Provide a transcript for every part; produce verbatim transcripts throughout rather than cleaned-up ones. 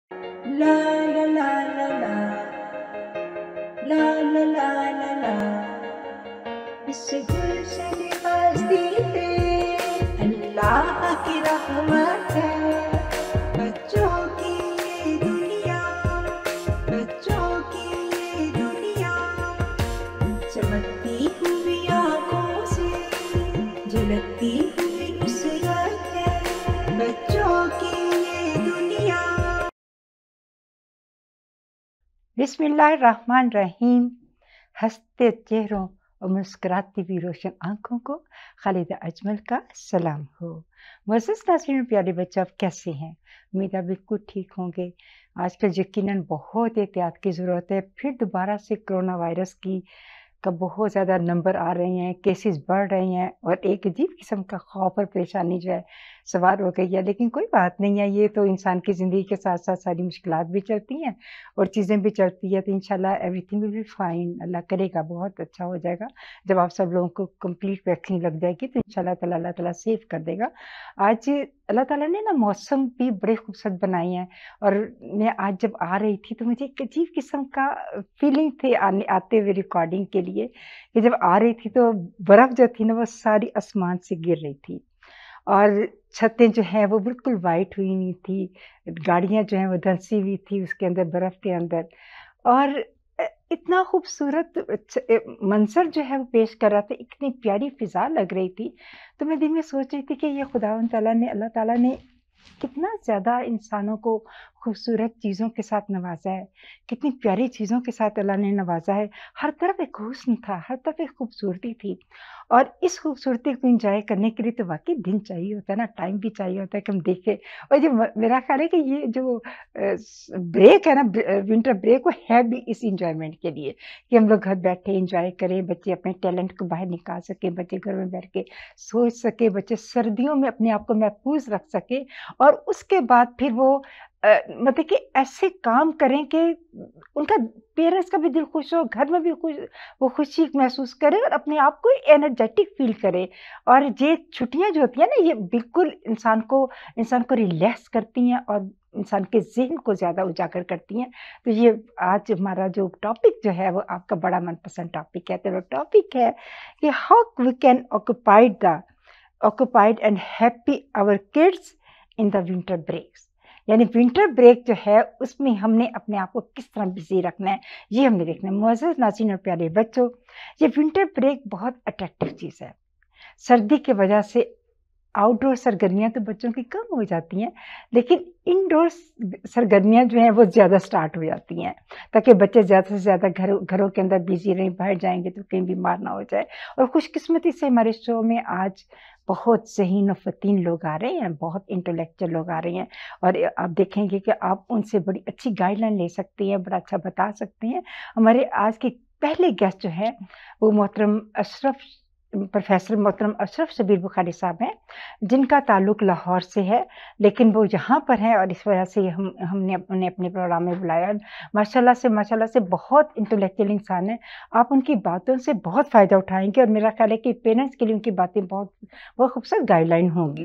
La la la la la la la la la la इस गुलशन हस्ती पे अल्लाह की रहमत है। बच्चों की ये दुनिया, बच्चों की ये दुनिया चमकती हुई आँखों से झलकती हुई नुसरत है। बच्चों की ये दुनिया। बिस्मिल्लाहिर्रहमानिर्रहीम। हंसते चेहरों और मुस्कुराती हुई रोशन आँखों को खालिदा अजमल का सलाम हो। मोअज़्ज़ज़ नाज़रीन, प्यारे बच्चे, आप कैसे हैं? उम्मीद है बिल्कुल ठीक होंगे। आजकल यकीनन बहुत एहतियात की ज़रूरत है। फिर दोबारा से कोरोना वायरस की का बहुत ज़्यादा नंबर आ रहे हैं, केसेस बढ़ रहे हैं और एक अजीब किस्म का खौफ और परेशानी जो है सवार हो गई है। लेकिन कोई बात नहीं है, ये तो इंसान की ज़िंदगी के साथ-साथ सारी मुश्किलात भी चलती हैं और चीज़ें भी चलती हैं, तो इंशाल्लाह everything will be fine. Allah करेगा बहुत अच्छा हो जाएगा। जब आप सब लोगों को कंप्लीट वैक्सीन लग जाएगी तो इंशाल्लाह ताला अल्लाह ताला सेव कर देगा। आज अल्लाह ताला ने ना मौसम भी बड़े खूबसूरत बनाए हैं और मैं आज जब आ रही थी तो मुझे एक अजीब किस्म का फीलिंग थे आने आते हुए रिकॉर्डिंग के लिए कि जब आ रही थी तो बर्फ़ जो थी ना वो सारी आसमान से गिर रही थी और छतें जो हैं वो बिल्कुल वाइट हुई हुई थी, गाड़ियाँ जो हैं वो धंसी हुई थी उसके अंदर बर्फ़ के अंदर और अ, इतना खूबसूरत छ अ, मंज़र जो है वो पेश कर रहा था, इतनी प्यारी फ़िज़ा लग रही थी। तो मैं दिल में सोच रही थी कि ये खुदावंद ताला ने अल्लाह ताला ने कितना ज़्यादा इंसानों को खूबसूरत चीज़ों के साथ नवाज़ा है, कितनी प्यारी चीज़ों के साथ अल्लाह ने नवाज़ा है। हर तरफ एक हुस्न था, हर तरफ एक खूबसूरती थी और इस खूबसूरती को एन्जॉय करने के लिए तो वाक़ई दिन चाहिए होता है ना, टाइम भी चाहिए होता है कि हम देखें। और जो म मेरा ख़्याल है कि ये जो अ, स ब्रेक है ना, ब अ, विंटर ब्रेक, वो है भी इस एन्जॉयमेंट के लिए कि हम लोग घर बैठे एन्जॉय करें, बच्चे अपने टैलेंट को बाहर निकाल सकें, बच्चे घर में बैठ के सोच सकें, बच्चे सर्दियों में अपने आप को महफ़ूज़ रख सकें और उसके बाद फिर वो अ, मतलब कि ऐसे काम करें कि उनका पेरेंट्स का भी दिल खुश हो, घर में भी खुश वो खुशी महसूस करें और अपने आप को एनर्जेटिक फ़ील करें। और ये छुट्टियाँ जो होती हैं ना, ये बिल्कुल इंसान को इंसान को रिलैक्स करती हैं और इंसान के ज़हन को ज़्यादा उजागर करती हैं। तो ये आज हमारा जो टॉपिक जो है वो आपका बड़ा मनपसंद टॉपिक है। तो वो टॉपिक है कि how we can occupied the occupied and happy our kids in the winter breaks. यानी विंटर ब्रेक जो है उसमें हमने अपने आप को किस तरह बिजी रखना है, ये हमने देखना है। मुअज़्ज़ज़ नाज़रीन और प्यारे बच्चों, ये विंटर ब्रेक बहुत अट्रैक्टिव चीज़ है। सर्दी की वजह से आउटडोर सरगर्मियाँ तो बच्चों की कम हो जाती हैं, लेकिन इनडोर सरगर्मियाँ जो हैं वो ज़्यादा स्टार्ट हो जाती हैं, ताकि बच्चे ज़्यादा से ज़्यादा घरों घरों के अंदर बिज़ी रहें, बाहर जाएँगे तो कहीं बीमार ना हो जाए। और खुशकिस्मती से हमारे शो में आज बहुत ज़हीन और फ़तीन लोग आ रहे हैं, बहुत इंटेलेक्चुअल लोग आ रहे हैं और आप देखेंगे कि आप उनसे बड़ी अच्छी गाइडलाइन ले सकती हैं, बड़ा अच्छा बता सकते हैं। हमारे आज के पहले गेस्ट जो हैं, वो मोहतरम अशरफ प्रोफ़ेसर मोहतरम अशरफ शबीर बुखारी साहब हैं, जिनका ताल्लुक लाहौर से है, लेकिन वो यहाँ पर हैं और इस वजह से हम हमने उन्हें अपने प्रोग्राम में बुलाया। माशाल्लाह से माशाल्लाह से बहुत इंटेलेक्चुअल इंसान हैं। आप उनकी बातों से बहुत फ़ायदा उठाएँगे और मेरा ख़्याल है कि पेरेंट्स के लिए उनकी बातें बहुत बहुत खूबसूरत गाइडलाइन होंगी।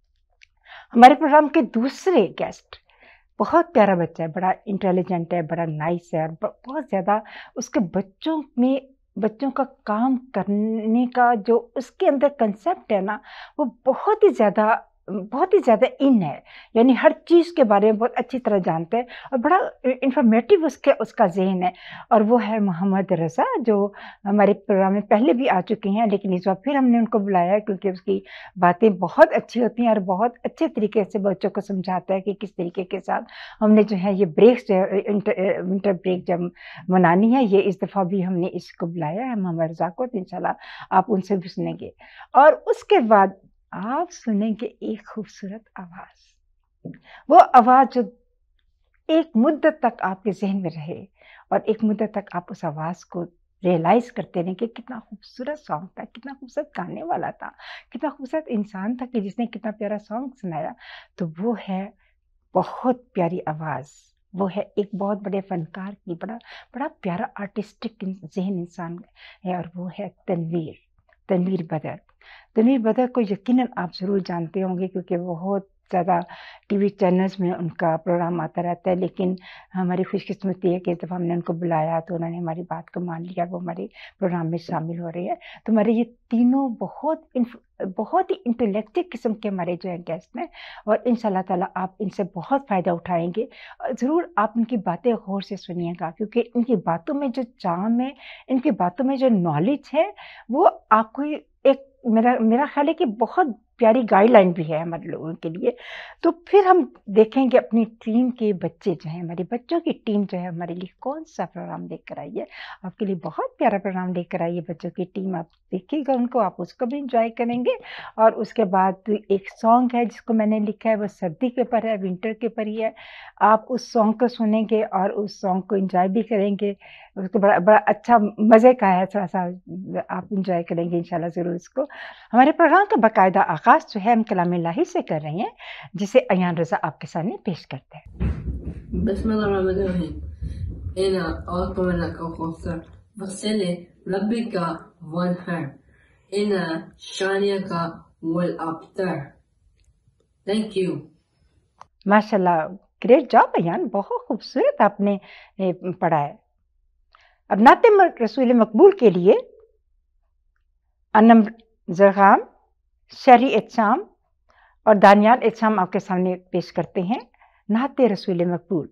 हमारे प्रोग्राम के दूसरे गेस्ट बहुत प्यारा बच्चा है, बड़ा इंटेलिजेंट है, बड़ा नाइस है और ब बहुत ज़्यादा उसके बच्चों में बच्चों का काम करने का जो उसके अंदर कांसेप्ट है ना, वो बहुत ही ज़्यादा बहुत ही ज़्यादा इन है। यानी हर चीज़ के बारे में बहुत अच्छी तरह जानता है और बड़ा इ इन्फॉर्मेटिव उसके उसका ज़हन है और वो है मोहम्मद रज़ा, जो हमारे प्रोग्राम में पहले भी आ चुके हैं, लेकिन इस बार फिर हमने उनको बुलाया है क्योंकि उसकी बातें बहुत अच्छी होती हैं और बहुत अच्छे तरीके से बच्चों को समझाता है कि किस तरीके के साथ हमने जो है ये ब्रेक्स जो है इंटर विंटर ब्रेक जब मनानी है, ये इस दफ़ा भी हमने इसको बुलाया है मोहम्मद रज़ा को, तो इंशाल्लाह आप उनसे भी सुनेंगे। और उसके बाद आप सुनेंगे एक खूबसूरत आवाज़, वो आवाज़ जो एक मुद्दत तक आपके ज़हन में रहे और एक मुद्दत तक आप उस आवाज़ को रियलाइज़ करते रहें कि कितना खूबसूरत सॉन्ग था, कितना खूबसूरत गाने वाला था, कितना खूबसूरत इंसान था कि जिसने कितना प्यारा सॉन्ग सुनाया। तो वो है बहुत प्यारी आवाज़, वो है एक बहुत बड़े फ़नकार की, बड़ा बड़ा प्यारा आर्टिस्टिक इन ज़हन इंसान है और वो है तनवीर, तनवीर बदर। तनवीर बदर को यकीनन आप ज़रूर जानते होंगे क्योंकि वो बहुत ज़्यादा टीवी चैनल्स में उनका प्रोग्राम आता रहता है, लेकिन हमारी खुशकिस्मती है कि जब हमने उनको बुलाया तो उन्होंने हमारी बात को मान लिया, वो हमारे प्रोग्राम में शामिल हो रही है। तो हमारे ये तीनों बहुत इन्फ बहुत ही इंटेलेक्चुअल किस्म के हमारे जो है गेस्ट हैं, और इंशाल्लाह ताला आप इनसे बहुत फ़ायदा उठाएँगे। अ, ज़रूर आप इनकी बातें गौर से सुनिएगा, क्योंकि इनकी बातों में जो चार्म है, इनकी बातों में जो नॉलेज है, वो आपको एक मेरा मेरा ख़्याल है कि बहुत प्यारी गाइडलाइन भी है हमारे लोगों के लिए। तो फिर हम देखेंगे अपनी टीम के बच्चे जो हैं, हमारे बच्चों की टीम जो है हमारे लिए कौन-सा प्रोग्राम लेकर आई है। आपके लिए बहुत प्यारा प्रोग्राम लेकर आई है बच्चों की टीम, आप देखिएगा उनको, आप उसको भी एन्जॉय करेंगे। और उसके बाद एक सॉन्ग है जिसको मैंने लिखा है, वो सर्दी के ऊपर है, विंटर के ऊपर ही है। आप उस सॉन्ग को सुनेंगे और उस सॉन्ग को एन्जॉय भी करेंगे। उसको बड़ा बड़ा अच्छा मज़े का है, थोड़ा-सा आप एन्जॉय करेंगे इंशाल्लाह ज़रूर इसको। हमारे प्रोग्राम का बाकायदा आगाज़ जो है हम कलाम इलाही से कर रहे हैं, जिसे अयान रज़ा आपके सामने पेश करते हैं। बिस्मिल्लाहिर्रहमानिर्रहीम। इना आतमना का कौसर वसीले रब्बी का वनहर इना शानिया का वल अब्तर। Thank you. माशाल्लाह, ग्रेट जॉब अयान, बहुत खूबसूरत आपने ए, पढ़ा है। अब नाते म रसूल मकबूल के लिए अनम ज़रग़ाम, शरी एहसाम और दानियाल एहसाम आपके सामने पेश करते हैं नाते रसूल मकबूल।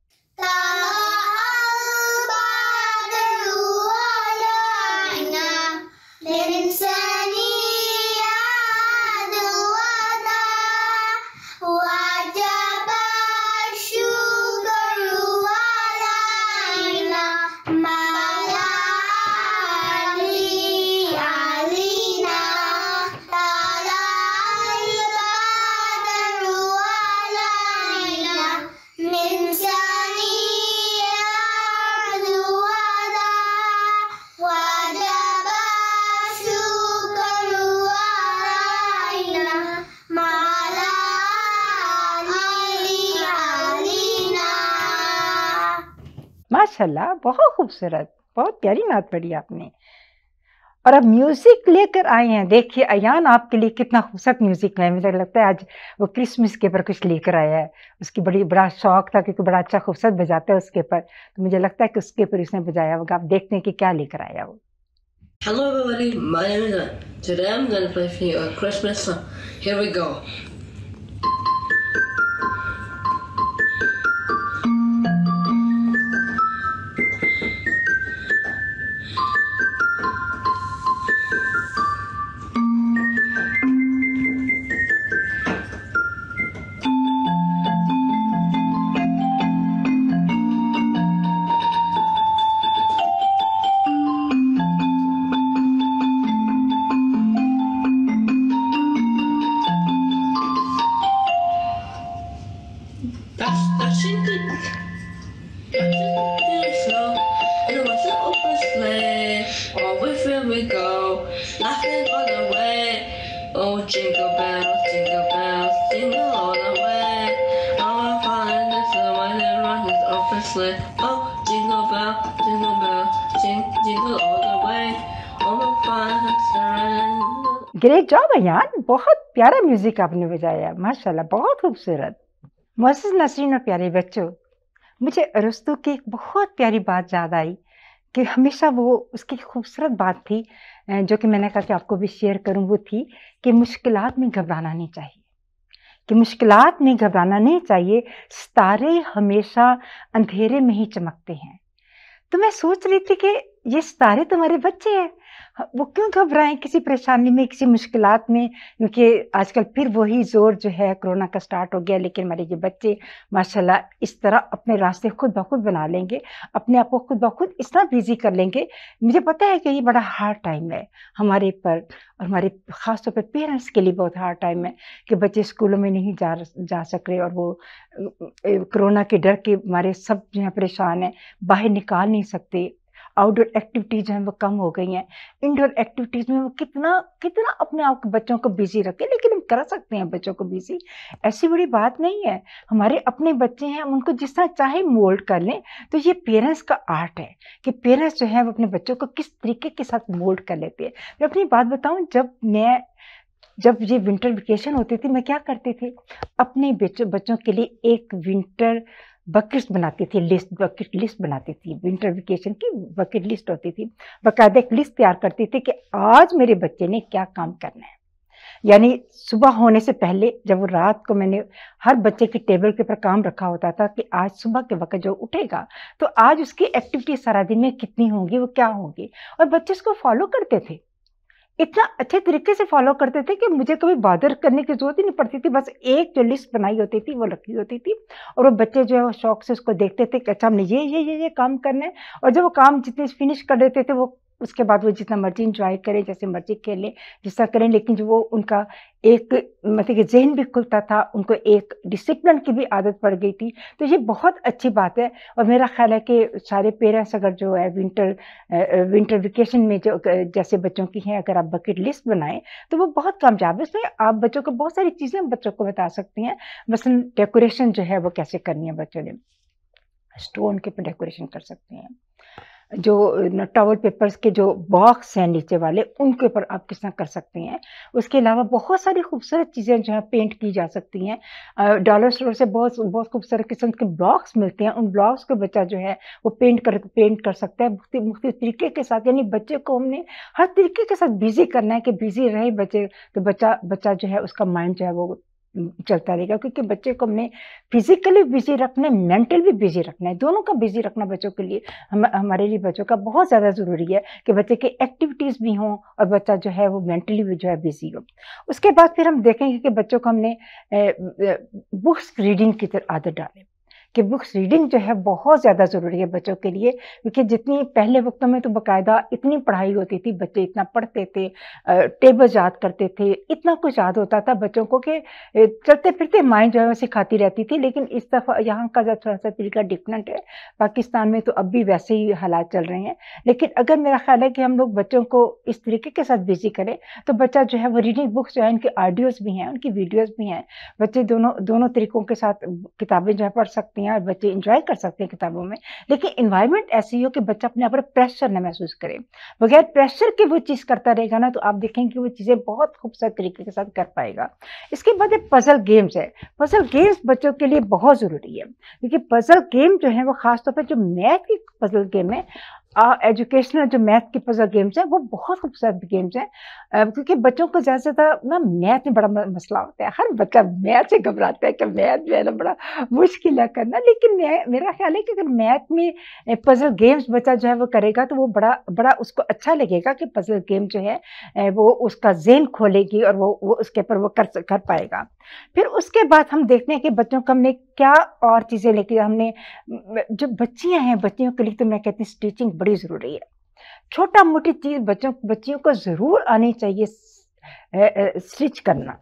माशाल्लाह, बहुत खूबसूरत, बहुत प्यारी नात पढ़ी आपने। और अब म्यूज़िक लेकर आए हैं, देखिए अयान आपके लिए कितना खूबसूरत म्यूज़िक है। मुझे लगता है आज वो क्रिसमस के ऊपर कुछ लेकर आया है। उसकी बड़ी बड़ा शौक था क्योंकि बड़ा अच्छा खूबसूरत बजाता है उसके ऊपर, तो मुझे लगता है कि उसके ऊपर उसने बजाया होगा। आप देखते हैं कि क्या लेकर आया वो। Hello everybody, my name is Ed. Today I'm gonna play for you a Christmas song. Here we go. That's that's it. That's it. Slow. And it was an open sleigh. All with him we go, laughing all the way. Oh, jingle bells, jingle bells, jingle all the way. Oh, I'm falling this one and run this open sleigh. Oh, jingle bell, jingle bell, jing, jingle all the way. Oh, I'm falling this one. Great job Ayan, बहुत प्यारा music आपने बजाया, माशाल्लाह, बहुत खूबसूरत। मोअज़्ज़िज़ नाज़रीन और प्यारे बच्चों, मुझे अरस्तू की एक बहुत प्यारी बात याद आई कि हमेशा वो उसकी खूबसूरत बात थी, अ, जो कि मैंने कहा कि आपको भी शेयर करूँ, वो थी कि मुश्किलात में घबराना नहीं चाहिए, कि मुश्किलात में घबराना नहीं चाहिए, सितारे हमेशा अंधेरे में ही चमकते हैं। तो मैं सोच रही थी कि ये सितारे तुम्हारे बच्चे हैं, ह वो क्यों घबराएँ किसी परेशानी में, किसी मुश्किलात में, क्योंकि आजकल फिर वही ज़ोर जो है कोरोना का स्टार्ट हो गया, लेकिन हमारे ये बच्चे माशाल्लाह इस तरह अपने रास्ते खुद ब खुद बना लेंगे, अपने आप को खुद ब खुद इस तरह बिज़ी कर लेंगे। मुझे पता है कि ये बड़ा हार्ड टाइम है हमारे पर, और हमारे ख़ास तौर पे पेरेंट्स के लिए बहुत हार्ड टाइम है कि बच्चे स्कूलों में नहीं जा जा सक रहे, और वो अ अ, कोरोना के डर के मारे सब जो है परेशान हैं, बाहर निकाल नहीं सकते। आउटडोर एक्टिविटीज़ जो हैं वो कम हो गई हैं। इंडोर एक्टिविटीज़ में वो कितना कितना अपने आप को बच्चों को बिज़ी रखें, लेकिन हम कर सकते हैं बच्चों को बिज़ी, ऐसी बड़ी बात नहीं है। हमारे अपने बच्चे हैं, हम उनको जिस तरह चाहे मोल्ड कर लें। तो ये पेरेंट्स का आर्ट है कि पेरेंट्स जो हैं वो अपने बच्चों को किस तरीके के साथ मोल्ड कर लेते हैं। मैं अपनी बात बताऊँ, जब मैं जब ये विंटर वेकेशन होती थी मैं क्या करती थी, अपने बच्चों बच्चों के लिए एक विंटर बकेट्स बनाती थी, लिस्ट बकेट लिस्ट बनाती थी। विंटर वेकेशन की बकेट लिस्ट होती थी, बाकायदा एक लिस्ट तैयार करती थी कि आज मेरे बच्चे ने क्या काम करना है। यानी सुबह होने से पहले जब वो रात को मैंने हर बच्चे की टेबल के ऊपर काम रखा होता था कि आज सुबह के वक्त जो उठेगा तो आज उसकी एक्टिविटी सारा दिन में कितनी होंगी, वो क्या होंगी, और बच्चे इसको फॉलो करते थे। इतना अच्छे तरीके से फॉलो करते थे कि मुझे कभी बॉदर करने की जरूरत ही नहीं पड़ती थी। बस एक जो लिस्ट बनाई होती थी वो रखी होती थी और वो बच्चे जो है वो शौक से उसको देखते थे कि अच्छा हमने ये ये ये ये काम करना है। और जब वो काम जितने फिनिश कर देते थे वो उसके बाद वो जितना मर्जी इंजॉय करें, जैसे मर्जी खेलें, जिस तरह करें, लेकिन जो वो उनका एक मतलब कि जहन भी खुलता था, उनको एक डिसिप्लिन की भी आदत पड़ गई थी। तो ये बहुत अच्छी बात है और मेरा ख्याल है कि सारे पेरेंट्स अगर जो है विंटर विंटर वेकेशन में जो जैसे बच्चों की हैं, अगर आप बकेट लिस्ट बनाएं तो वो बहुत कामयाब है। इसमें आप बच्चों को बहुत सारी चीज़ें बच्चों को बता सकती हैं। मसलन डेकोरेशन जो है वो कैसे करनी है, बच्चों ने स्टोन के ऊपर डेकोरेशन कर सकते हैं। जो टॉवल पेपर्स के जो बॉक्स हैं नीचे वाले, उनके ऊपर आप किस तरह कर सकते हैं। उसके अलावा बहुत सारी खूबसूरत चीज़ें जो है पेंट की जा सकती हैं। डॉलर स्टोर से बहुत बहुत खूबसूरत किस्म के ब्लॉक्स मिलते हैं, उन ब्लॉक्स को बच्चा जो है वो पेंट कर पेंट कर सकता है मुख्तलिफ मुख्तलिफ तरीके के साथ। यानी बच्चे को हमने हर तरीके के साथ बिजी करना है कि बिजी रहे बच्चे, तो बच्चा बच्चा जो है उसका माइंड जो है वो चलता रहेगा। क्योंकि बच्चे को हमने फिजिकली बिजी रखना है, मेंटल भी बिजी रखना है, दोनों का बिजी रखना बच्चों के लिए हम हमारे लिए बच्चों का बहुत ज़्यादा ज़रूरी है कि बच्चे की एक्टिविटीज़ भी हों और बच्चा जो है वो मेंटली भी जो है बिजी हो। उसके बाद फिर हम देखेंगे कि बच्चों को हमने बुक्स रीडिंग की तरफ आदत डालें कि बुक्स रीडिंग जो है बहुत ज़्यादा ज़रूरी है बच्चों के लिए। क्योंकि जितनी पहले वक्तों में तो बाकायदा इतनी पढ़ाई होती थी, बच्चे इतना पढ़ते थे, टेबल याद करते थे, इतना कुछ याद होता था बच्चों को कि चलते फिरते माइंड जो है सिखाती रहती थी। लेकिन इस दफ़ा यहाँ का जो थोड़ा सा तरीका डिफरेंट है। पाकिस्तान में तो अब भी वैसे ही हालात चल रहे हैं। लेकिन अगर मेरा ख्याल है कि हम लोग बच्चों को इस तरीके के साथ बिजी करें तो बच्चा जो है वो रीडिंग बुक्स जो है, उनकी ऑडियोज़ भी हैं, उनकी वीडियोज़ भी हैं। बच्चे दोनों दोनों तरीकों के साथ किताबें जो है पढ़ सकती हैं और बच्चे एंजॉय कर सकते हैं किताबों में। लेकिन एनवायरनमेंट ऐसी हो कि बच्चा अपने आप पर प्रेशर न महसूस करे। बगैर प्रेशर के वो चीज़ करता रहेगा ना तो आप देखेंगे कि वो चीज़ें बहुत खूबसूरत तरीके के साथ कर पाएगा। इसके बाद एक पजल गेम्स है। पजल गेम्स बच्चों के लिए बहुत ज़रूरी है क्योंकि पजल गेम जो है वो ख़ासतौर पर जो मैथ की पजल गेम है, एजुकेशनल जो मैथ की पजल गेम्स हैं वो बहुत खूबसूरत गेम्स हैं। क्योंकि बच्चों को ज़्यादा से ज़्यादा ना मैथ में बड़ा मसला होता है। हर बच्चा मैथ से घबराता है कि मैथ जो है ना बड़ा मुश्किल है करना। लेकिन मैं मेरा ख्याल है कि अगर मैथ में पजल गेम्स बच्चा जो है वो करेगा तो वो बड़ा बड़ा उसको अच्छा लगेगा कि पजल गेम जो है वो उसका ज़हन खोलेगी और वो वो उसके ऊपर वो कर कर पाएगा। फिर उसके बाद हम देखते हैं कि बच्चों को हमने क्या और चीज़ें लेके हमने जो बच्चियां हैं, बच्चियों के लिए तो मैं कहती हूँ स्टिचिंग बड़ी ज़रूरी है। छोटा मोटी चीज़ बच्चों बच्चियों को ज़रूर आनी चाहिए स्टिच करना।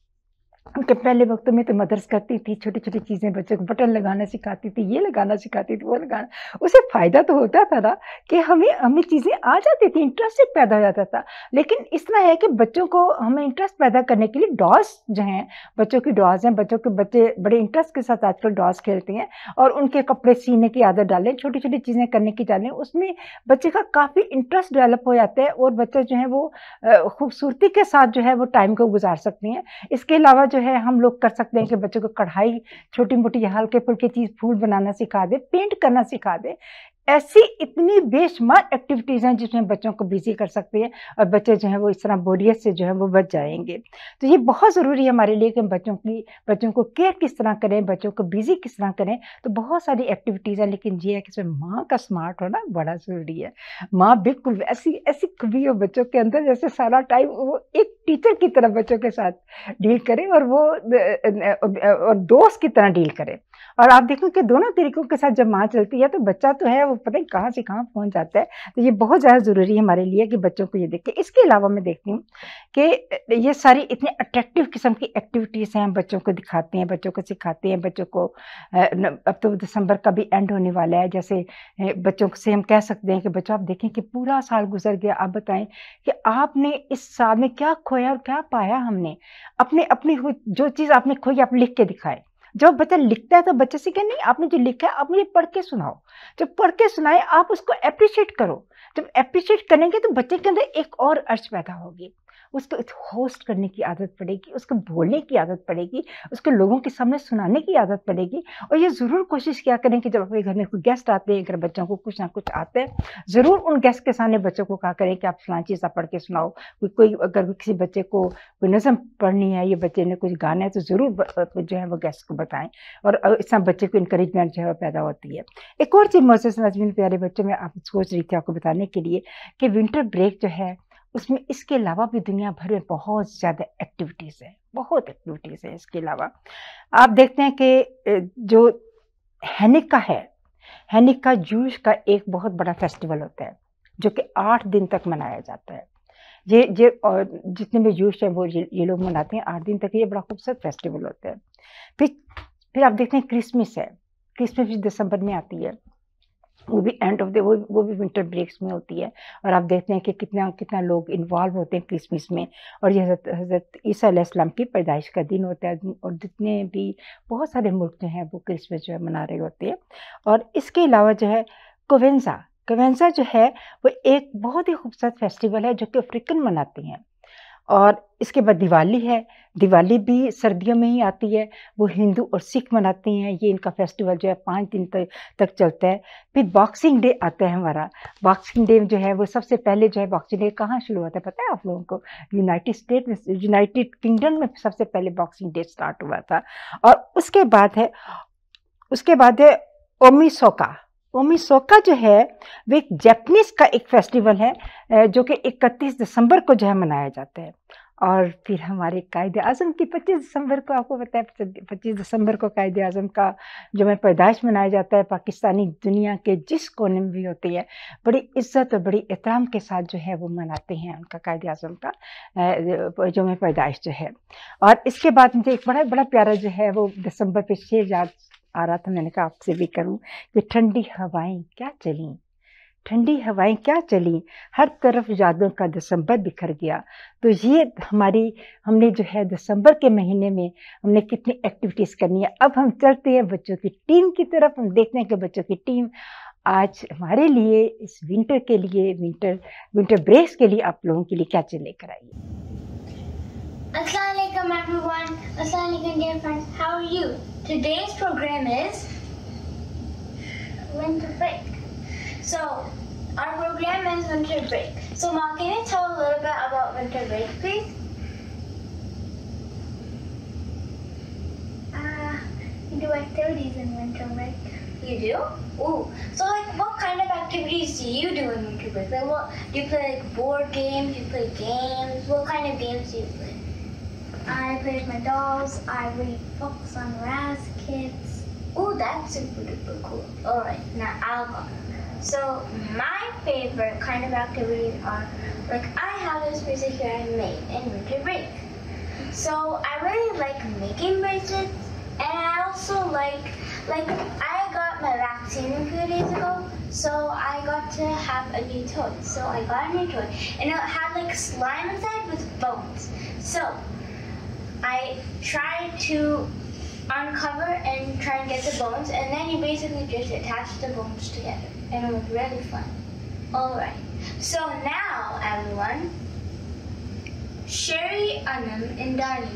उनके पहले वक्त में तो मदर्स करती थी, छोटी-छोटी चीज़ें बच्चों को बटन लगाना सिखाती थी, ये लगाना सिखाती थी, वो लगाना। उससे फ़ायदा तो होता था ना कि हमें हमें चीज़ें आ जाती थी, इंटरेस्ट पैदा हो जाता था। लेकिन इस तरह है कि बच्चों को हमें इंटरेस्ट पैदा करने के लिए डॉल्स जो हैं, बच्चों की डॉल्स हैं, बच्चों के बच्चे बड़े इंटरेस्ट के साथ आजकल डॉल्स खेलते हैं और उनके कपड़े सीने की आदत डालें, छोटी-छोटी चीज़ें करने की डालें। उसमें बच्चे का काफ़ी इंटरेस्ट डेवलप हो जाता है और बच्चे जो है वो खूबसूरती के साथ जो है वो टाइम को गुजार सकते हैं। इसके अलावा जो है हम लोग कर सकते हैं कि बच्चों को कढ़ाई, छोटी मोटी हल्के फुल्के चीज़ फूल बनाना सिखा दे, पेंट करना सिखा दे। ऐसी इतनी बेशुमार एक्टिविटीज़ हैं जिसमें बच्चों को बिजी कर सकते हैं और बच्चे जो हैं वो इस तरह बोरियत से जो है वो बच जाएंगे। तो ये बहुत ज़रूरी है हमारे लिए कि हम बच्चों की बच्चों को केयर किस तरह करें, बच्चों को बिजी किस तरह करें। तो बहुत सारी एक्टिविटीज़ हैं लेकिन ये है कि इसमें माँ का स्मार्ट होना बड़ा ज़रूरी है। माँ बिल्कुल ऐसी ऐसी खूबी हो बच्चों के अंदर जैसे सारा टाइम वो एक टीचर की तरह बच्चों के साथ डील करे और वो और दोस्त की तरह डील करे। और आप देखो कि दोनों तरीकों के साथ जब माँ चलती है तो बच्चा तो है वो पता नहीं कहाँ से कहाँ पहुँच जाता है। तो ये बहुत ज़्यादा ज़रूरी है हमारे लिए कि बच्चों को ये देखें। इसके अलावा मैं देखती हूँ कि ये सारी इतनी अट्रैक्टिव किस्म की एक्टिविटीज़ हैं, हम बच्चों को दिखाते हैं, बच्चों को सिखाते हैं। बच्चों को अब तो दिसंबर का भी एंड होने वाला है, जैसे बच्चों से हम कह सकते हैं कि बच्चों आप देखें कि पूरा साल गुजर गया, आप बताएं कि आपने इस साल में क्या खोया और क्या पाया। हमने अपने अपनी जो चीज़ आपने खोई आप लिख के दिखाएं। जब बच्चा लिखता है तो बच्चे से क्या नहीं, आपने जो लिखा है आप मुझे पढ़ के सुनाओ। जब पढ़ के सुनाए आप उसको एप्रिशिएट करो। जब एप्रिशिएट करेंगे तो बच्चे के अंदर एक और अर्ज पैदा होगी। उसको होस्ट करने की आदत पड़ेगी, उसको बोलने की आदत पड़ेगी, उसको लोगों के सामने सुनाने की आदत पड़ेगी। और ये ज़रूर कोशिश किया करें कि जब आपके घर में कोई गेस्ट आते हैं, अगर बच्चों को कुछ ना कुछ आता है, ज़रूर उन गेस्ट के सामने बच्चों को कहा करें कि आप फलां चीज़ आप पढ़ के सुनाओ। कोई कोई अगर किसी बच्चे को कोई नज़म पढ़नी है, ये बच्चे ने कुछ गाना है, तो ज़रूर जो है वो गेस्ट को बताएँ और इस तरह बच्चे को इंकरेजमेंट जो है वो पैदा होती है। एक और चीज़ मोअज़्ज़ज़ नाज़रीन प्यारे बच्चों, मैं आप सोच रही थी आपको बताने के लिए कि विंटर ब्रेक जो है उसमें इसके अलावा भी दुनिया भर में बहुत ज़्यादा एक्टिविटीज़ है, बहुत एक्टिविटीज़ है। इसके अलावा आप देखते हैं कि जो हैनिका है, हैनिका जूश का एक बहुत बड़ा फेस्टिवल होता है जो कि आठ दिन तक मनाया जाता है। ये ये और जितने भी जूश हैं वो ये, ये लोग मनाते हैं आठ दिन तक। ये बड़ा खूबसूरत फेस्टिवल होता है। फिर फिर आप देखते हैं क्रिसमस है, क्रिसमस भी दिसंबर में आती है, वो भी एंड ऑफ द वो वो भी विंटर ब्रेक्स में होती है। और आप देखते हैं कि कितना कितना लोग इन्वॉल्व होते हैं क्रिसमस में। और ये हज़रत हज़रत ईसा अलैहिस्सलाम की पैदाइश का दिन होता है और जितने भी बहुत सारे मुल्क जो हैं वो क्रिसमस जो है मना रहे होते हैं। और इसके अलावा जो है क्वेंजा क्वेंजा जो है वो एक बहुत ही खूबसूरत फेस्टिवल है जो कि अफ्रीकन मनाते हैं। और इसके बाद दिवाली है, दिवाली भी सर्दियों में ही आती है, वो हिंदू और सिख मनाते हैं। ये इनका फेस्टिवल जो है पाँच दिन तक तक चलता है। फिर बॉक्सिंग डे आता है हमारा। बॉक्सिंग डे जो है वो सबसे पहले जो है बॉक्सिंग डे कहाँ शुरू होता है पता है आप लोगों को? यूनाइटेड स्टेट में, यूनाइटेड किंगडम में सबसे पहले बॉक्सिंग डे स्टार्ट हुआ था। और उसके बाद है उसके बाद है ओमिसोका। ओमिसोका जो है वो एक जापानीज़ का एक फेस्टिवल है जो कि इकतीस दिसंबर को जो है मनाया जाता है। और फिर हमारे कायदे आज़म की पच्चीस दिसंबर को, आपको पता है पच्चीस दिसंबर को कायदे आज़म का जो है पैदाइश मनाया जाता है। पाकिस्तानी दुनिया के जिस कोने में भी होती है बड़ी इज़्ज़त और बड़ी एहतराम के साथ जो है वो मनाते हैं उनका कायदे आज़म का जो है पैदाइश जो है। और इसके बाद मुझे एक बड़ा बड़ा प्यारा जो है वो दिसंबर पे शेर याद आ रहा था, मैंने कहा आपसे भी करूं कि ठंडी हवाएं क्या चली, ठंडी हवाएं क्या चली, हर तरफ यादों का दिसंबर बिखर गया। तो ये हमारी हमने जो है दिसंबर के महीने में हमने कितनी एक्टिविटीज़ करनी है। अब हम चलते हैं बच्चों की टीम की तरफ। हम देखते हैं कि बच्चों की टीम आज हमारे लिए इस विंटर के लिए विंटर विंटर ब्रेक्स के लिए आप लोगों के लिए क्या चीज़ लेकर आई है। Assalamu alaikum everyone. Assalamu alaikum dear friends. How are you? Today's program is winter break. So our program is winter break. So Ma, can you tell a little bit about winter break, please? Uh, we do activities in winter break. You do? Ooh. So like what kind of activities do you do in winter break? Like what do you play, like board games, you play games? What kind of games do you play? I play with my dolls. I read books on Raz Kids. Oh, that's super duper cool. Alright, now I'll go. So my favorite kind of activities are, like I have this bracelet here I made in winter break. So I really like making bracelets, and I also like, like I got my vaccine a few days ago, so I got to have a new toy. So I got a new toy, and it had like slime inside with bones. So I tried to uncover and try and get the bones, and then you basically just attach the bones together, and it was really fun. Alright, so now everyone, Sherry, Anam, and Dani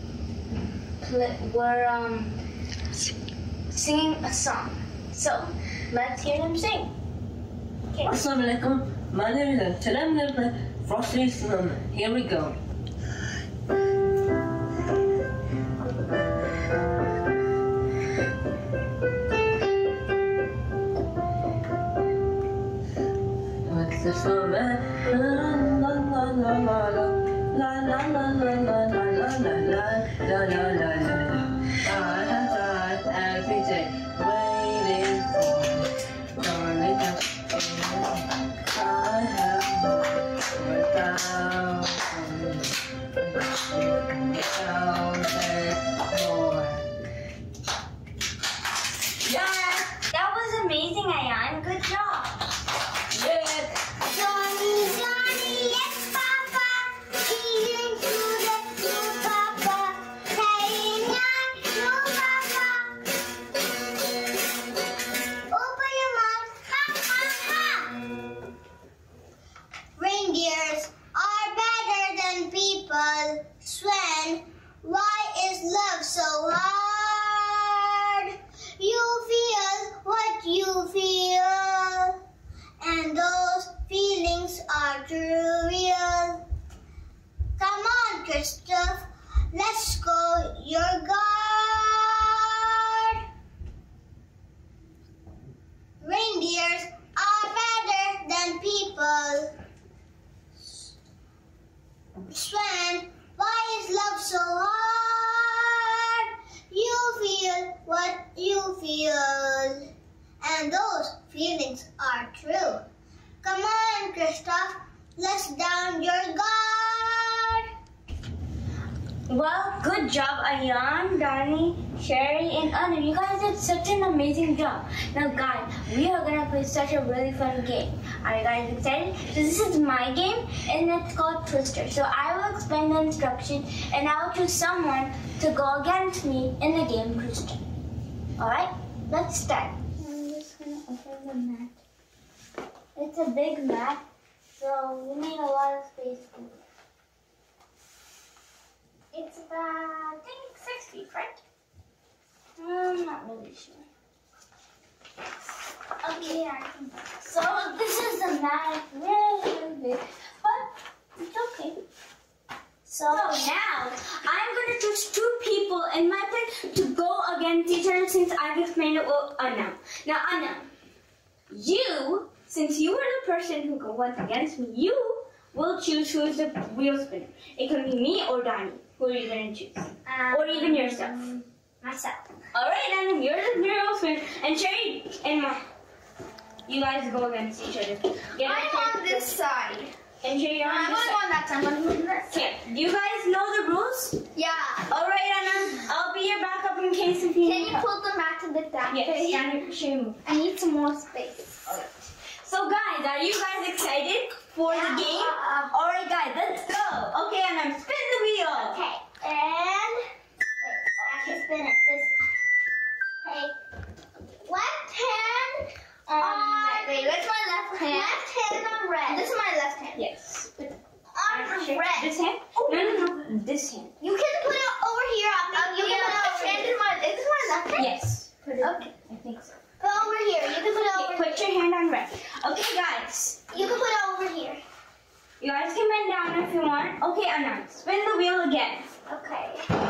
were um, singing a song. So let's hear them sing. Okay. Assalamu alaikum. My name is Today I'm gonna play Frosty's Snowman. Here we go. The snowman, la la la la la la la la la la la la la la la la la la. I have died every day, waiting for darling. I have without more. Yeah, that was amazing, Ayan. Good job. Johnny, Johnny, yes, Papa. Healing to the true Papa. Saying not true Papa. Open your mouth, ha ha ha. Reindeers are better than people. feelings are true. Come on, Kristoff, let's down your guard. Well, good job, Ayan, Donnie, Sherry, and Anu. You guys did such an amazing job. Now, guys, we are gonna play such a really fun game. Are you guys excited? So this is my game, and it's called Twister. So I will explain the instructions, and I will choose someone to go against me in the game Twister. All right, let's start. I'm just gonna open the mat. It's a big mat, so we need a lot of space to. It's about, I think, six feet, right? I'm not really sure. Okay, I think. So this is the mat, really, really big, but it's okay. So now I'm gonna choose two people in my pick to go against each other since I've explained it well Anna. Now Anna, you, since you were the person who went against me, you will choose who is the wheel spinner. It could be me or Donnie. Who are you going to choose? Um, or even yourself? Myself. Alright, then you're the wheel spinner. And Sherry and Ma, you guys go against each other. Get I'm on this side. And Sherry, you're on I'm this gonna go side. on that side. I'm gonna go on that side. Okay, do you guys know the rules? Yeah. Alright, Anna, I'll be your backup in case if you Can need you help. pull the mat a bit down? Yes, please? Sherry, Sherry, move. I need some more space. Alright. So guys, are you guys excited for the game? Yeah. Alright guys, let's go. Okay, Anna, spin the wheel. Okay, and wait, I can spin it this. Okay, left hand on. Wait, where's my left hand? Left hand on red. This is my left hand. Yes. On Sure. red. This hand? No, no, no. This hand. You can put it over here. I think you can put it over here. Is my, is this my left hand? Yes. Put it. Okay. I think so. Put it over here. You can put it over Okay, here. put your hand on red. Okay, guys. You can put it over here. You guys can bend down if you want. Okay, Anna, spin the wheel again. Okay.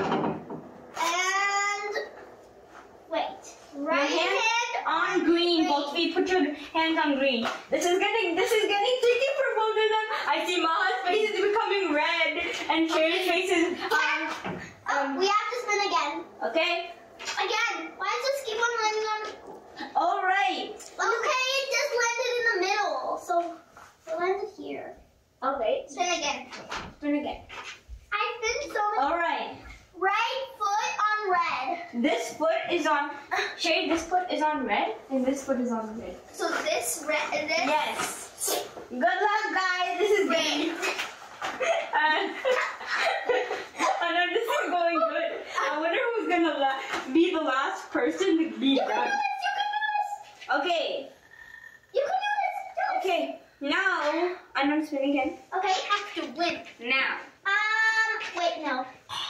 And wait. Right Your hand hand on green. Both feet. Put your hands on green. This is getting. This is getting tricky for both of them. I see Maha's face is becoming red, and Sherry's face is. Um, Oh, we have to spin again. okay. Again. Why does this keep on landing on? All right. Okay, it just landed in the middle. So it landed here. Okay. Spin again. Spin again. I spin so much. All right. Right foot on red. This foot is on. Sherry, this foot is on red, and this foot is on red. So this red. This. Yes. Good luck, guys. This is great. Uh, I know this is going good. I wonder who's gonna la- be the last person to be You can do done. this. You can do this. Okay. You can do this. Do this. Okay. Now I'm gonna spin again. Okay, have to win. Now. Um. Wait. No.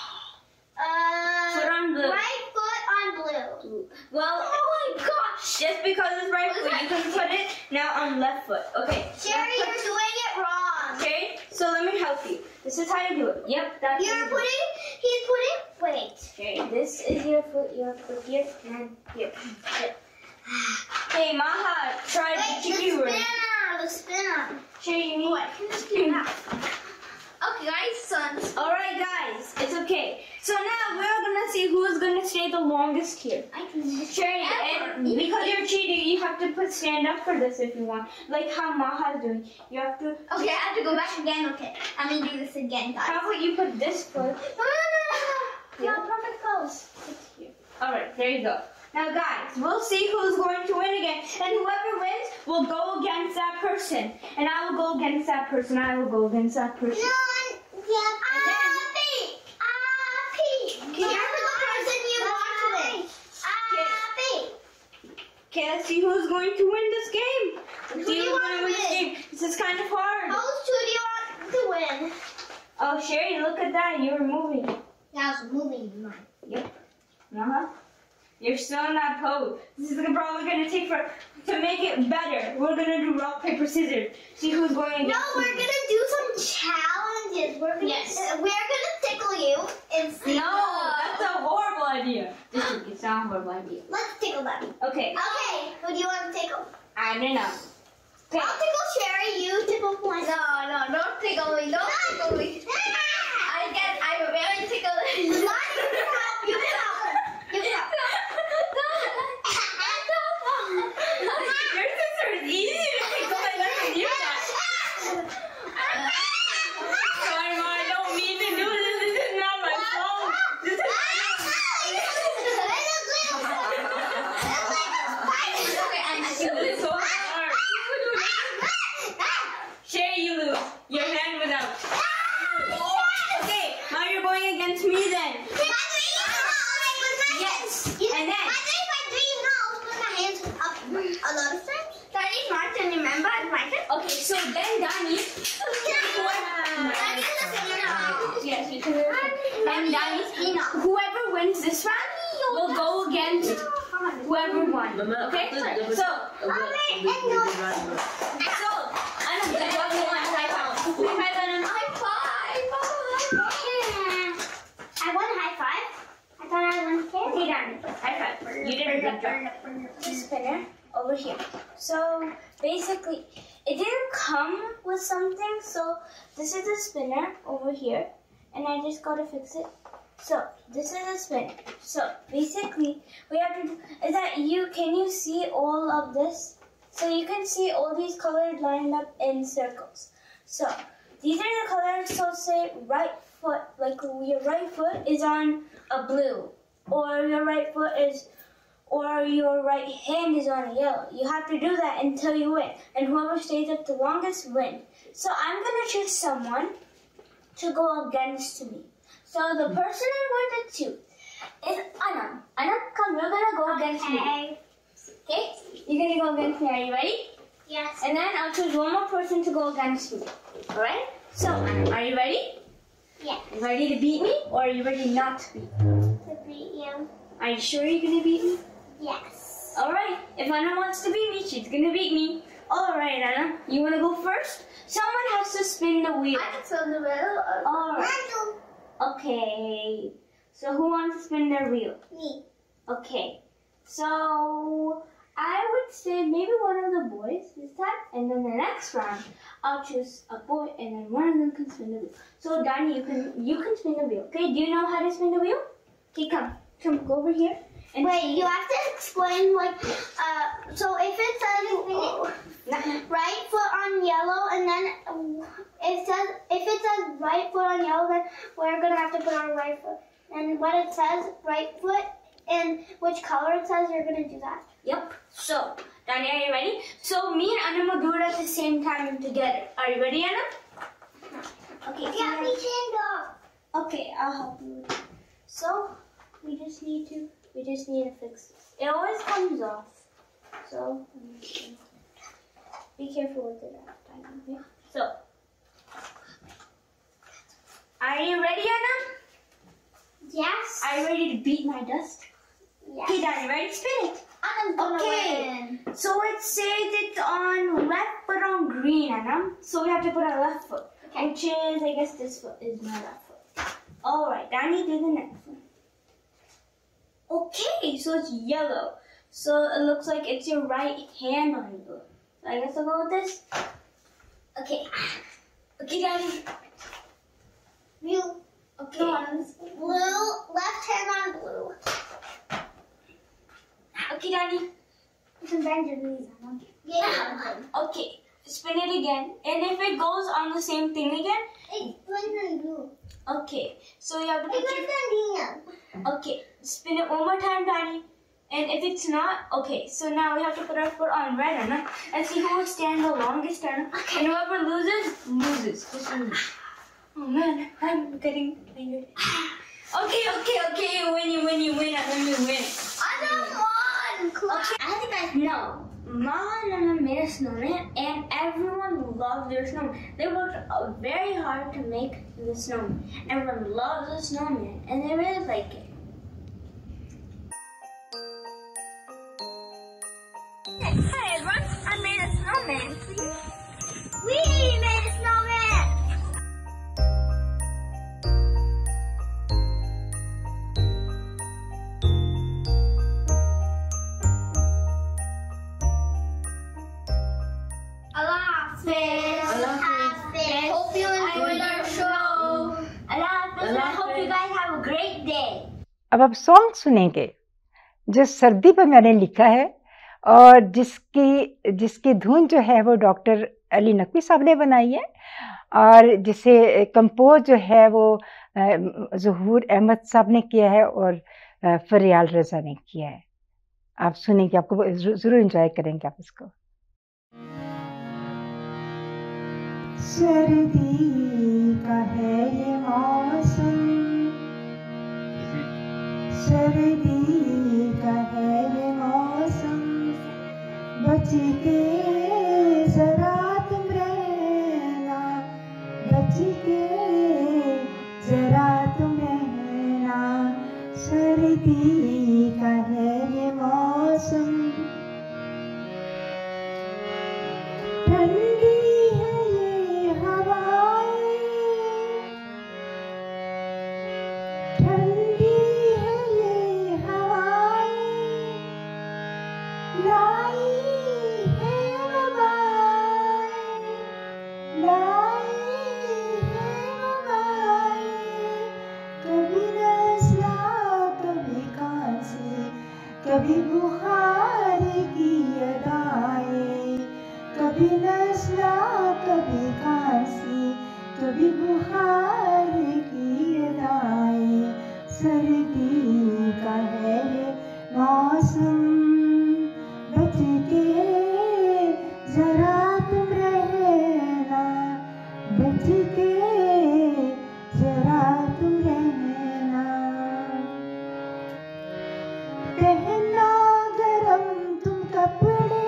Uh. Foot on blue. Right foot on blue. Well, Oh my gosh. just because it's right foot, you can put it now on left foot. Okay. Sherry, Now you're put- doing it wrong. Okay. So let me help you. This is how you do it. Yep. That's how You're you do it. putting. He's putting. Wait. Okay, this is your foot, your foot here, and here. Here. Hey, Maha, try Wait, the the chicky room. spinner. The spinner. Sure, you need. Oh, I can just do that. Okay, guys, son. Alright, guys, it's okay. So now we're gonna see who's gonna stay the longest here. I can just Sherry, and because you're cheating, you have to put stand up for this if you want. Like how Maha's doing. You have to. Okay, I have to go back again. Okay, I'm gonna do this again, guys. How about you put this foot? No, no, no, no, no. Yeah, perfect pose. It's here. Alright, there you go. Now, guys, we'll see who's going to win again. And whoever wins will go against that person. And I will go against that person. I will go against that person. No, yeah. Ah, pink. Ah, pink. You're the person you want to win. Ah, pink. Okay, let's see who's going to win this game. Let's Who see do you who's wanna going to win this win? game. This is kind of hard. Those two do you want to win? Oh, Sherry, look at that. You were moving. Yeah, I was moving mine. Yep. Uh-huh. You're still in that pose. This is probably going to take for, to make it better. We're going to do rock, paper, scissors. See who's going against No, we're who. gonna do some challenges. We're gonna, Yes. uh, we're gonna tickle you and see. No, that's a horrible idea. This is it's not a horrible idea. Let's tickle them. Okay, Okay, who do you want to tickle? I don't know. Okay. I'll tickle Sherry. You tickle Point. No, no, don't tickle me. Don't tickle me. I get, I'm very tickled. You can help. You can help. You can help. Yours is was easy because I learned from you guys. Sorry, Mom, I don't mean to do this. This is not my fault. This is This is so hard. Shay, you lose. Your hand was out. Okay, now you're going against me then. Yes. And then. A lot of times. Danny's my turn, remember? It's my turn. Okay, so then Danny. Danny's the winner. Yes, you can. And Danny, whoever wins this round will go against whoever won. Okay? So, so, Anna, what do you want? High five. High five, Anna. High five. I won high five. I thought I won ten. Okay, Danny. High five. You did a good job. The spinner over here. So basically, it didn't come with something. So this is the spinner over here, and I just gotta fix it. So this is a spinner. So basically, we have to do is that you can you see all of this? So you can see all these colors lined up in circles. So these are the colors. So say right foot, like your right foot is on a blue, or your right foot is, or your right hand is on a yellow. You have to do that until you win, and whoever stays up the longest wins. So I'm gonna choose someone to go against me. So the person I'm going to choose is Anna. Anna, come, you're gonna go against me. Okay? You're gonna go against me. Are you ready? Yes. And then I'll choose one more person to go against me. Alright? So, Anna, are you ready? Yes. Ready to beat me, or are you ready not to beat me? To beat you. Are you sure you're gonna beat me? Yes. Alright, if Anna wants to beat me, she's gonna beat me. Alright, Anna, you wanna go first? Someone has to spin the wheel. I can spin the wheel. Alright. Okay. So who wants to spin their wheel? Me. Okay. So I would say maybe one of the boys this time, and then the next round I'll choose a boy, and then one of them can spin the wheel. So Danny, you can you can spin the wheel. Okay? Do you know how to spin the wheel? Okay, come, come, go over here. And Wait, you have to explain like, uh, so if it says oh, right foot on yellow, and then it says, if it says right foot on yellow, then we're gonna have to put our right foot. And what it says, right foot, and which color it says, you're gonna do that. Yep. So, Danny, are you ready? So me and Anna will do it at the same time together. Are you ready, Anna? Okay. Yeah, we can go. Okay, I'll help you with it. So, we just need to, we just need to fix this. It always comes off. So, be careful with it at time, okay? So, are you ready, Anna? Yes. Are you ready to beat my dust? Yes. Okay, Danny, ready? Spin it. I'm gonna Okay. win. So it says it's on left foot on green, Anna. So we have to put our left foot, Okay. which is, I guess this foot is my left foot. All right, Danny, do the next one. Okay, so it's yellow. So it looks like it's your right hand on yellow. So I guess I'll go with this. Okay. Okay, Danny. Blue. Okay. Blue. Left hand on blue. Okay, Danny. You can bend your knees on. Yeah. Okay. Spin it again. And if it goes on the same thing again, It's blue. blue. okay. So you have to put your... It's Okay, spin it one more time, Danny. And if it's not, okay, so now we have to put our foot on red, Anna, and see who will stand the longest, Anna. And whoever loses, loses. Just loses. Oh man, I'm getting angry. Okay, okay, okay, you win, you win, you win, and then you win. I don't want. Okay, I think I know. Mama and Anna made a snowman, and everyone loved their snowman. They worked uh, very hard to make the snowman. Everyone loves the snowman, and they really like it. Hi everyone, I made a snowman. We made a snowman. Allah Hafiz. Allah Hafiz. Hope you enjoyed our show. Allah Hafiz. I hope you guys have a great day. अब आप song सुनेंगे जो सर्दी पर मैंने लिखा है और जिसकी जिसकी धुन जो है वो डॉक्टर अली नकवी साहब ने बनाई है, और जिसे कंपोज जो है वो ज़हूर अहमद साहब ने किया है और फरियाल रज़ा ने किया है। आप सुनेंगे, आपको ज़रूर एंजॉय करेंगे आप इसको। सर्दी का है ये मौसम, सर्दी का है ये मौसम, बच के जरा तुम रहना, बच के जरा तुम रहना, सर्दी का है ये मौसम। ठंडी है ये हवाएं, ठंडी है ये हवाएं, लाई है वबाएं, लाई है वबाएं, कभी नज़ला कभी खांसी, कभी बुखार की अदाएं, कभी नज़ला कभी खांसी, कभी बुखार की अदाएं, सर्दी का है ये मौसम, बच के जरा तुम रहना, बच के जरा तुम रहना। पहनना गरम तुम कपड़े,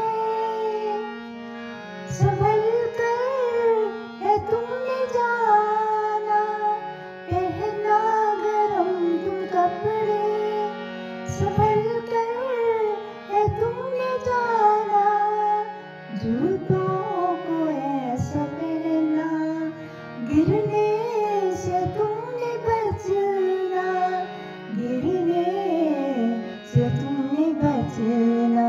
संभल कर है तुमने जाना, पहनना गरम तुम कपड़े, संभल कर है तुमने जाना, जूतों को ऐसा पहनना, गिरने से तुमने बचना, गिरने से तुमने बचना,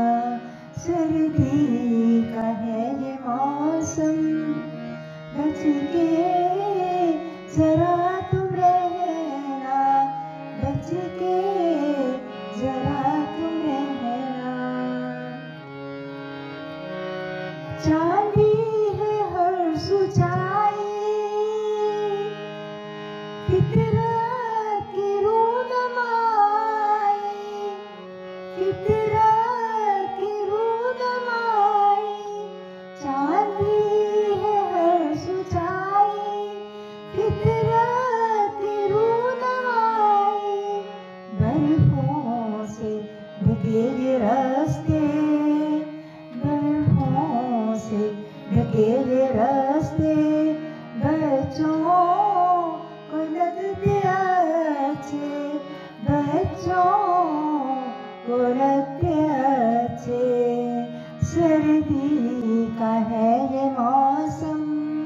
सर्दी का है ये मौसम, बच के जरा तुम रहना, बच के जरा तुम रहना। चांदी है हर सुचाई, फितरत की रूनमाई, फितरत की रूनमाई, चांदी है हर सुचाई, फितरत की रूनमाई, बर्फों से ढके ये रास्ते, बर्फों से ढके ये रास्ते, बच्चों को लगते अच्छे, बच्चों को लगते अच्छे, सर्दी का है ये मौसम,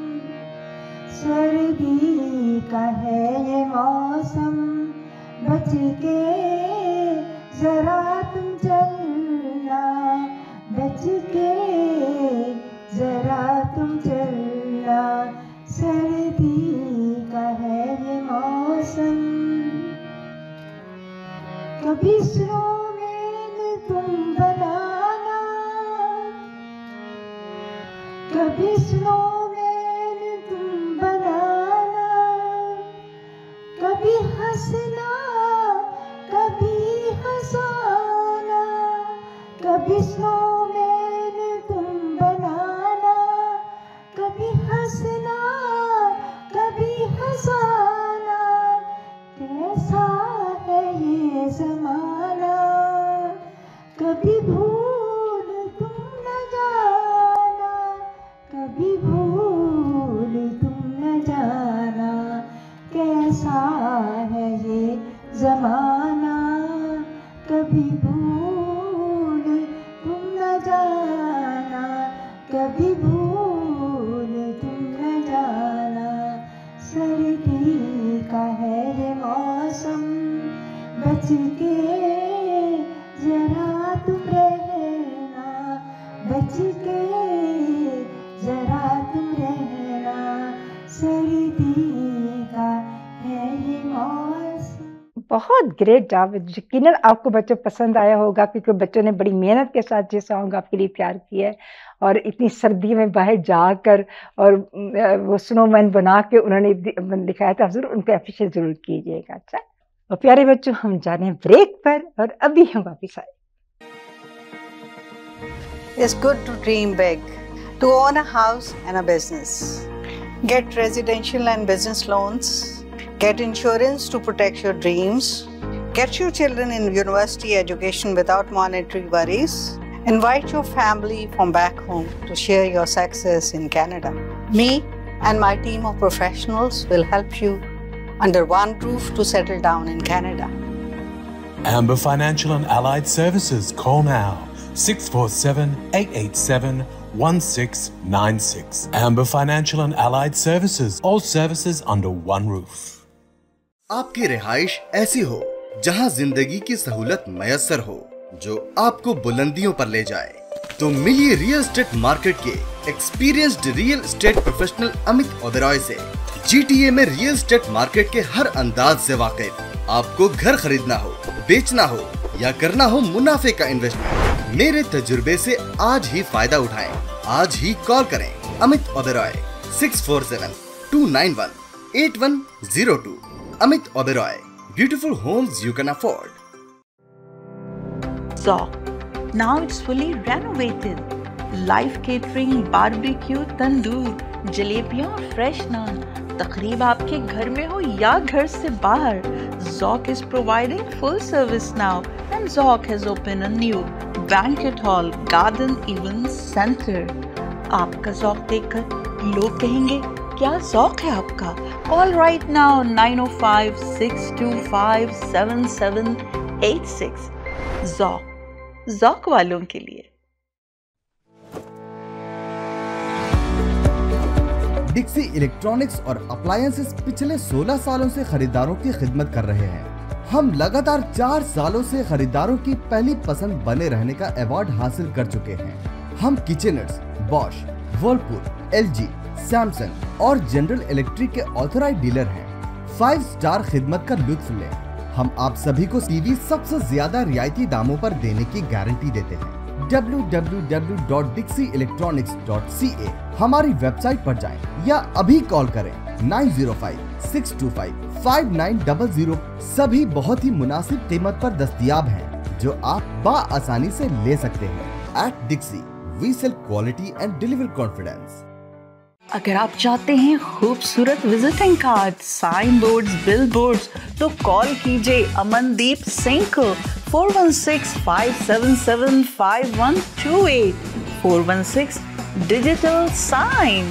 सर्दी का है ये मौसम, बच के जरा तुम चलना, बच के जरा तुम चलना, सर्दी का है ये मौसम। कभी स्नोमैन तुम बनाना, कभी स्नोमैन तुम बनाना, कभी हंसना कभी हंसाना, कभी स्नोमैन तुम बनाना, कभी हंसना कभी हंसाना, कैसा है ये ज़माना, कभी भूल तुम न जाना, कभी भूल तुम न जाना, कैसा है ये ज़माना, कभी भूल तुम न जाना, कभी भूल तुम न जाना, सर्दी का है ये मौसम, बच के जरा तुम रहना, बच के जरा तुम रहना, सर्दी का है ये मौसम। बहुत ग्रेट जॉब। यकीनन आपको बच्चों पसंद आया होगा क्योंकि बच्चों ने बड़ी मेहनत के साथ ये सॉन्ग आपके लिए तैयार किया है और इतनी सर्दी में बाहर जाकर और वो स्नोमैन बना के उन्होंने दिखाया था। ज़रूर उनको अप्रिशिएट ज़रूर कीजिएगा। अच्छा, और प्यारे बच्चों हम जाने ब्रेक पर और अभी हम वापस आए। It's good to dream big, to own a house and a business. Get residential and business loans. Get insurance to protect your dreams. Get your children in university education without monetary worries. Invite your family from back home to share your success in Canada. Me and my team of professionals will help you under one roof to settle down in Canada. Amber Financial and Allied Services. Call now. six four seven, eight eight seven, one six nine six. Amber Financial and Allied Services. All services under one roof. आपकी रिहाइश ऐसी हो जहां जिंदगी की सहूलत मयसर हो, जो आपको बुलंदियों पर ले जाए, तो मिलिए रियल एस्टेट मार्केट के experienced real estate professional Amit Oberoi से। जीटीए में रियल एस्टेट मार्केट के हर अंदाज से वाकिफ। आपको घर खरीदना हो, बेचना हो या करना हो मुनाफे का इन्वेस्टमेंट, मेरे तजुर्बे से आज ही फायदा उठाएं। आज ही कॉल करें Amit Oberoi six four seven two nine one eight one zero two. Amit Oberoi, beautiful homes you can afford. Zoc, now it's fully renovated. Live catering, barbecue, tandoor, जलेबियाँ और fresh naan. तकरीब आपके घर में हो या घर से बाहर, Zoc is providing full service now, and Zoc has opened a new banquet hall, garden event center. आपका Zoc देखकर लोग कहेंगे क्या ज़ौक है आपका? Call right now nine oh five, six two five, seven seven eight six. ज़ौक, ज़ौक वालों के लिए। डिक्सी इलेक्ट्रॉनिक्स और अप्लायंसेस पिछले सोलह सालों से खरीदारों की खिदमत कर रहे हैं। हम लगातार चार सालों से खरीदारों की पहली पसंद बने रहने का अवार्ड हासिल कर चुके हैं। हम Kitcheners, Bosch, Whirlpool, LG, Samsung और जनरल इलेक्ट्रिक के ऑथराइज्ड डीलर हैं। फाइव स्टार खिदमत का लुत्फ लें। हम आप सभी को टीवी सबसे ज्यादा रियायती दामों पर देने की गारंटी देते हैं। W W W dot Dixie electronics dot C A हमारी वेबसाइट पर जाएं या अभी कॉल करें nine zero five, six two five, five nine zero zero. सभी बहुत ही मुनासिब कीमत पर दस्तयाब हैं, जो आप बाआसानी से ले सकते हैं। At Dixie we sell quality and deliver confidence. अगर आप चाहते हैं खूबसूरत visiting card, sign boards, billboards, तो कॉल कीजिए अमनदीप सिंह को four one six, five seven seven, five one two eight. Four one six digital sign.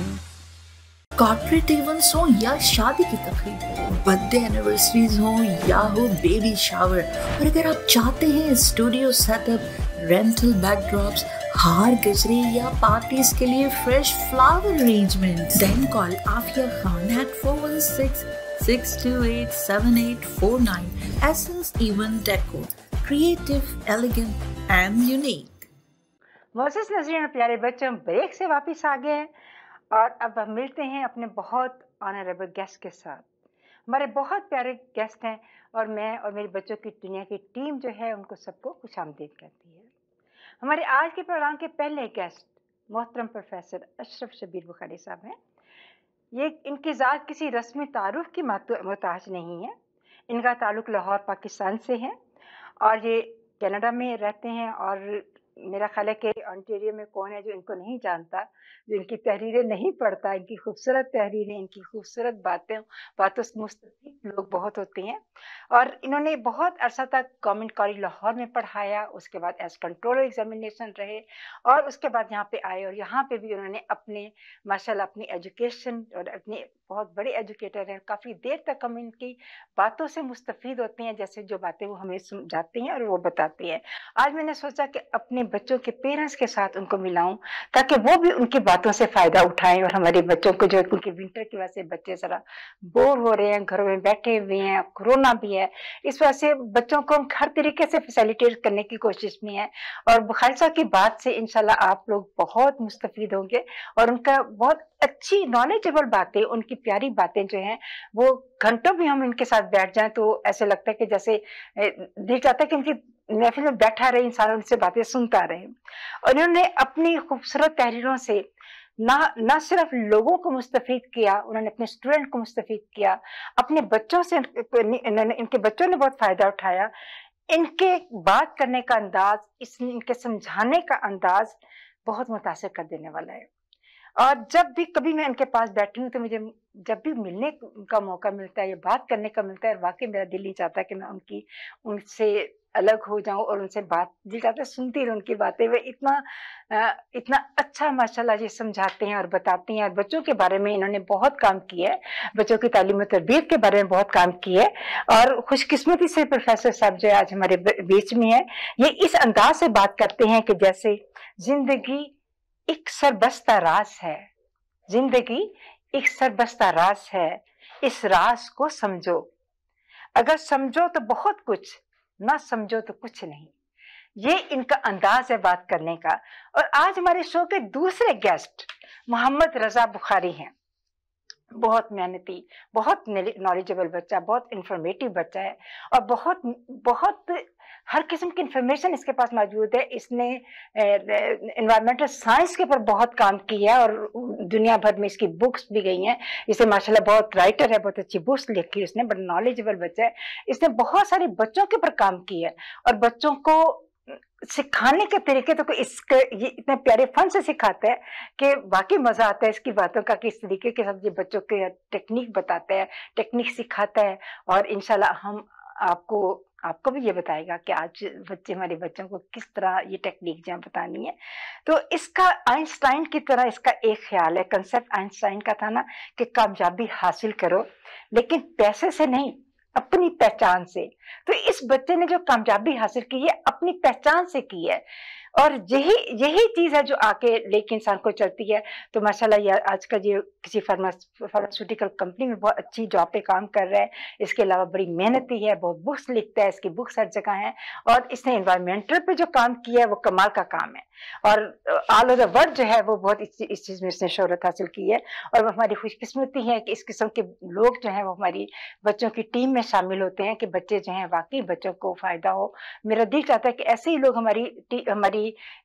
Corporate events हो या शादी की तकरीब, बर्थडे एनिवर्सरीज हो या हो बेबी शावर, और अगर आप चाहते हैं स्टूडियो सेटअप, रेंटल बैकड्रॉप्स, हार गजरे या पार्टीज के लिए fresh flower arrangement, then call Afia Khan at four one six, six two eight, seven eight four nine. Essence event decor, creative, elegant and unique. Moses Nazreen और प्यारे बच्चों, ब्रेक से वापस आ गए हैं और अब हम मिलते हैं अपने बहुत ऑनरेबल गेस्ट के साथ। हमारे बहुत प्यारे गेस्ट हैं और मैं और मेरे बच्चों की दुनिया की टीम जो है उनको सबको खुशामदीद कहती है। हमारे आज के प्रोग्राम के पहले गेस्ट मोहतरम प्रोफेसर अशरफ शबीर बुखारी साहब हैं। ये इनकी ज़ात किसी रस्मी तारुफ की मोहताज नहीं है। इनका ताल्लुक़ लाहौर पाकिस्तान से है और ये कनाडा में रहते हैं। और मेरा ख्याल है कि ऑन्टेरियो में कौन है जो इनको नहीं जानता, जो इनकी तहरीरें नहीं पढ़ता। इनकी खूबसूरत तहरीरें, इनकी खूबसूरत बातें बातों से मुस्तफ़ीद लोग बहुत होते हैं। और इन्होंने बहुत अरसा तक गवर्नमेंट कॉलेज लाहौर में पढ़ाया, उसके बाद एज कंट्रोलर एग्जामिनेशन रहे और उसके बाद यहाँ पे आए और यहाँ पे भी उन्होंने अपने माशाल्लाह अपनी एजुकेशन और अपने बहुत बड़े एजुकेटर हैं। काफ़ी देर तक हम इनकी बातों से मुस्तफ़ीद होते हैं, जैसे जो बातें वो हमें समझाते हैं और वो बताते हैं। आज मैंने सोचा कि अपने बच्चों के पेरेंट्स के साथ उनको मिलाऊं, ताकि वो भी उनकी बातों से फायदा उठाएं। और हमारे बच्चों को जो उनके विंटर की वजह से बच्चे जरा बोर हो रहे हैं, घरों में बैठे हुए हैं, कोरोना भी है, इस वजह से बच्चों को हम हर तरीके से फैसिलिटेट करने की कोशिश में है। और खालसा की बात से इंशाल्लाह आप लोग बहुत मुस्तफीद होंगे और उनका बहुत अच्छी नॉलेजेबल बातें, उनकी प्यारी बातें जो हैं वो घंटों भी हम इनके साथ बैठ जाएं तो ऐसे लगता है कि जैसे दिल चाहता है कि उनकी महफिल में बैठा रहे, इंसान उनसे बातें सुनता रहे। और इन्होंने अपनी खूबसूरत तहरीरों से ना ना सिर्फ लोगों को मुस्तफीद किया, उन्होंने अपने स्टूडेंट को मुस्तफीद किया, अपने बच्चों से इन्होंने इनके बच्चों ने बहुत फायदा उठाया। इनके बात करने का अंदाज, इस इनके समझाने का अंदाज बहुत मुतासिर कर देने वाला है। और जब भी कभी मैं इनके पास बैठी हूँ तो मुझे जब भी मिलने का मौका मिलता है या बात करने का मिलता है, वाकई मेरा दिल नहीं चाहता कि मैं उनकी उनसे अलग हो जाऊं और उनसे बात, दिल चाहता है सुनती रहूं उनकी बातें। वे इतना इतना अच्छा माशाल्लाह जी समझाते हैं और बताते हैं। और बच्चों के बारे में इन्होंने बहुत काम किया है, बच्चों की तालीम और तरबियत के बारे में बहुत काम किया है। और खुशकिस्मती से प्रोफेसर साहब जो आज हमारे बीच में है, ये इस अंदाज से बात करते हैं कि जैसे जिंदगी एक सरबस्ता राज है, जिंदगी एक सरबस्ता राज है, इस राज को समझो, अगर समझो तो बहुत कुछ, ना समझो तो कुछ नहीं। ये इनका अंदाज है बात करने का। और आज हमारे शो के दूसरे गेस्ट मोहम्मद रजा बुखारी हैं। बहुत मेहनती, बहुत नॉलेजेबल बच्चा, बहुत इंफॉर्मेटिव बच्चा है और बहुत बहुत हर किस्म की इंफॉर्मेशन इसके पास मौजूद है। इसने एनवायरमेंटल साइंस के ऊपर बहुत काम किया है और दुनिया भर में इसकी बुक्स भी गई हैं। इसे माशाल्लाह बहुत राइटर है, बहुत अच्छी बुक्स लिखी उसने, बड़ा नॉलेजेबल बच्चा है। इसने बहुत सारे बच्चों के ऊपर काम किया है और बच्चों को सिखाने के तरीके तो इसके ये इतने प्यारे फन से सिखाता है कि वाकई मजा आता है इसकी बातों का, किस तरीके के साथ ये बच्चों के टेक्निक बताता है, टेक्निक सिखाता है। और इंशाल्लाह हम आपको आपको भी ये बताएगा कि आज बच्चे हमारे बच्चों को किस तरह ये टेक्निक जो बतानी है। तो इसका आइंस्टाइन की तरह इसका एक ख्याल है, कंसेप्ट आइंस्टाइन का था ना कि कामयाबी हासिल करो लेकिन पैसे से नहीं, अपनी पहचान से। तो इस बच्चे ने जो कामयाबी हासिल की है अपनी पहचान से की है और यही यही चीज है जो आके लेके इंसान को चलती है। तो माशाल्लाह ये आज का ये किसी फार्मास्यूटिकल कंपनी में बहुत अच्छी जॉब पे काम कर रहा है। इसके अलावा बड़ी मेहनती है, बहुत बुक्स लिखता है, इसकी बुक्स हर जगह हैं। और इसने एनवायरमेंटल पे जो काम किया है वो कमाल का काम है और ऑल ओवर द वर्ल्ड जो है वो बहुत इस, इस चीज में इसने शोहरत हासिल की है। और वो हमारी खुशकिस्मती है कि इस किस्म के लोग जो है वो हमारी बच्चों की टीम में शामिल होते हैं कि बच्चे जो हैं वाकई बच्चों को फायदा हो। मेरा दिल चाहता है कि ऐसे ही लोग हमारी हमारी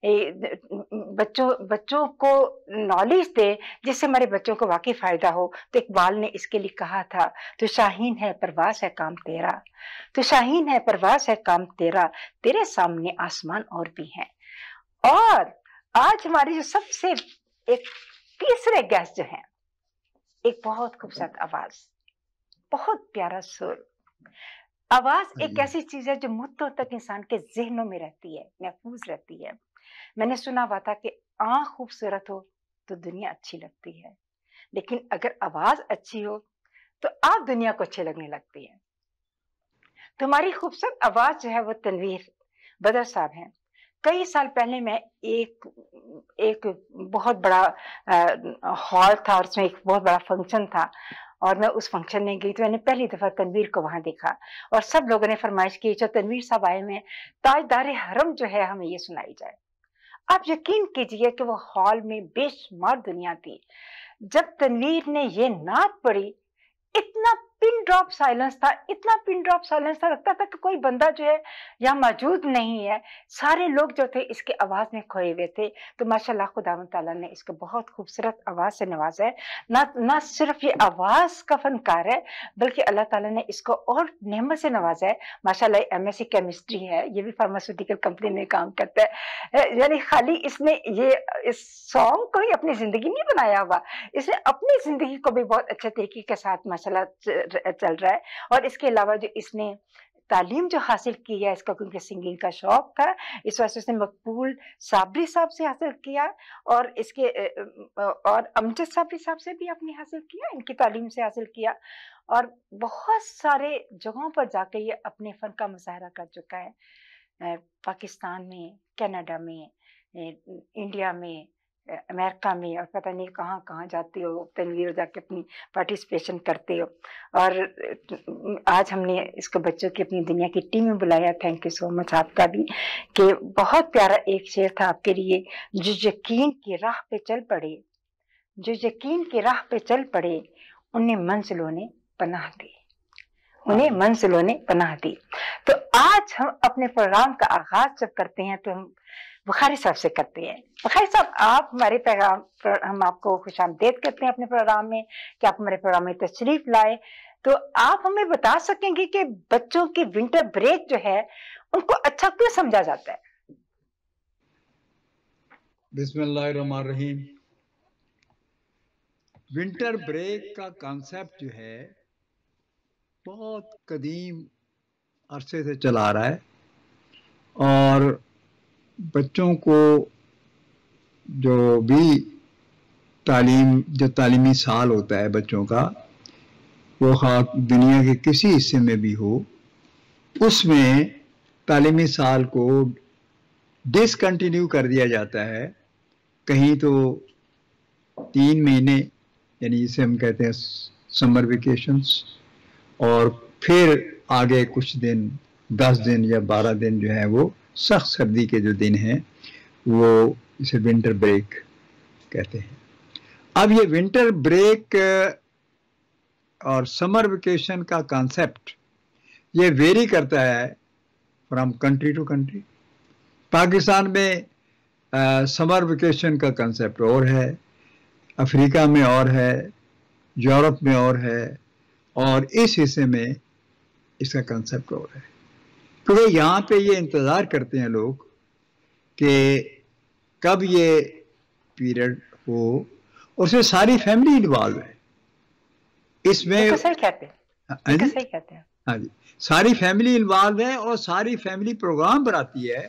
बच्चों बच्चों को नॉलेज दे जिससे हमारे बच्चों को वाकई फायदा हो। तो इकबाल ने इसके लिए कहा था, तो शाहीन है परवास है काम तेरा, तो शाहीन है परवास है काम तेरा, तेरे सामने आसमान और भी हैं। और आज हमारी जो सबसे एक तीसरे गेस्ट जो हैं, एक बहुत खूबसूरत आवाज, बहुत प्यारा सुर। आवाज एक ऐसी चीज है जो मुद्दों तक इंसान के जहनों में रहती है, महफूज रहती है। मैंने सुना हुआ था कि आँख खूबसूरत हो तो दुनिया अच्छी लगती है, लेकिन अगर आवाज अच्छी हो तो आप दुनिया को अच्छी लगने लगती है। तुम्हारी खूबसूरत आवाज जो है वो तनवीर बदर साहब हैं। कई साल पहले मैं एक एक बहुत बड़ा हॉल था और उसमें एक बहुत बड़ा फंक्शन था और मैं उस फंक्शन में गई तो मैंने पहली दफा तनवीर को वहां देखा और सब लोगों ने फरमाइश की जो तनवीर साहब आए हुए ताजदारे हरम जो है हमें ये सुनाई जाए। आप यकीन कीजिए कि वो हॉल में बेशुमार दुनिया थी। जब तनवीर ने ये नात पढ़ी इतना पिन ड्रॉप साइलेंस था, इतना पिन ड्रॉप साइलेंस था, लगता था कि कोई बंदा जो है यहाँ मौजूद नहीं है। सारे लोग जो थे इसके आवाज में खोए हुए थे। तो माशाल्लाह खुदावंद ताला ने इसको बहुत खूबसूरत आवाज से नवाजा है। ना ना सिर्फ ये आवाज का फनकार है बल्कि अल्लाह ताला ने इसको और नेमत से नवाजा है। माशाल्लाह एम एस सी केमिस्ट्री है, ये भी फार्मास्यूटिकल कंपनी में काम करता है। यानी खाली इसने ये इस सॉन्ग को ही अपनी जिंदगी नहीं बनाया हुआ, इसने अपनी जिंदगी को भी बहुत अच्छे तरीके के साथ माशाल्लाह चल रहा है। और इसके अलावा जो इसने तालीम जो हासिल की है, इसका क्योंकि सिंगिंग का शौक था, इस वजह से उसने मकबूल साबरी साहब से हासिल किया और इसके और अमजद साबरी साहब से भी अपनी हासिल किया, इनकी तालीम से हासिल किया और बहुत सारे जगहों पर जाके ये अपने फन का मुजाहरा कर चुका है। पाकिस्तान में, कनाडा में, इंडिया में, अमेरिका में और पता नहीं कहाँ कहाँ जाते हो, तनवीर जाके अपनी पार्टिसिपेशन करते हो। और आज हमने इसको बच्चों की अपनी दुनिया की टीम में बुलाया। थैंक यू सो मच आपका भी, कि बहुत प्यारा एक शेर था आपके लिए। जो यकीन की राह पे चल पड़े, जो यकीन की राह पे चल पड़े, उन्हें मंजिलों ने पनाह दी, उन्हें मंजिलों ने पनाह दी। तो आज हम अपने प्रोग्राम का आगाज जब करते हैं तो हम बुखारी साहब से करते हैं। बुखारी साहब, आप हमारे प्रोग्राम, हम आपको खुशामदीद कहते हैं अपने प्रोग्राम में, कि आप हमारे प्रोग्राम में तशरीफ लाए। तो आप हमें बता सकेंगे कि बच्चों की विंटर ब्रेक जो है उनको अच्छा क्यों समझा जाता है? बिस्मिल्लाहिर्रहमानिर्रहीम। विंटर ब्रेक का कॉन्सेप्ट जो है बहुत कदीम अरसे से चला आ रहा है, और बच्चों को जो भी तालीम जो तालीमी साल होता है बच्चों का, वो ख़ास दुनिया के किसी हिस्से में भी हो, उसमें तालीमी साल को डिसकंटिन्यू कर दिया जाता है। कहीं तो तीन महीने यानी जिसे हम कहते हैं समर वेकेशंस, और फिर आगे कुछ दिन, दस दिन या बारह दिन जो है वो सख्त सर्दी के जो दिन हैं वो इसे विंटर ब्रेक कहते हैं। अब ये विंटर ब्रेक और समर वेकेशन का कॉन्सेप्ट ये वेरी करता है from country to country. Pakistan में आ, समर वेकेशन का कॉन्सेप्ट और है, अफ्रीका में और है, यूरोप में और है, और इस हिस्से में इसका कॉन्सेप्ट और है। क्योंकि यहाँ पे ये इंतज़ार करते हैं लोग कि कब ये पीरियड हो, और उसमें सारी फैमिली इन्वॉल्व है इसमें। सही कहते हैं, सही कहते हैं। हाँ जी, सारी फैमिली इन्वॉल्व है, और सारी फैमिली प्रोग्राम बनाती है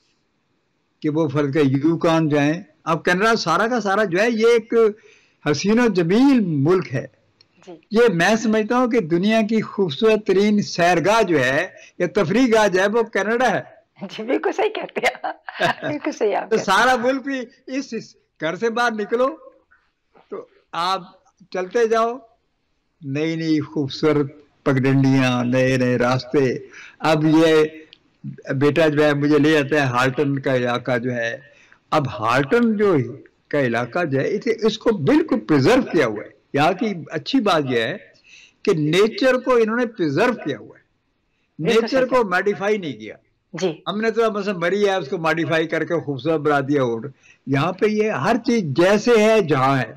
कि वो फल के यूकान जाएं। अब कनाडा सारा का सारा जो है ये एक हसीन और जमील मुल्क है। ये मैं समझता हूँ कि दुनिया की खूबसूरत तरीन सैरगाह जो है या तफरीह गाह जो है वो कनाडा है। जी बिल्कुल सही कहते हैं, बिल्कुल सही आप तो सारा मुल्क भी इस, इस घर से बाहर निकलो तो आप चलते जाओ, नई नई खूबसूरत पगडंडियां, नए नए रास्ते। अब ये बेटा जो है मुझे ले जाता है हाल्टन का इलाका जो है। अब हाल्टन जो का इलाका जो है इसे इसको बिल्कुल प्रिजर्व किया हुआ है। यहाँ की अच्छी बात यह है कि नेचर को इन्होंने प्रिजर्व किया हुआ है, नेचर को मॉडिफाई नहीं किया जी। हमने तो मतलब मरी है उसको मॉडिफाई करके खूबसूरत बना दिया। और यहाँ पे ये हर चीज जैसे है जहाँ है,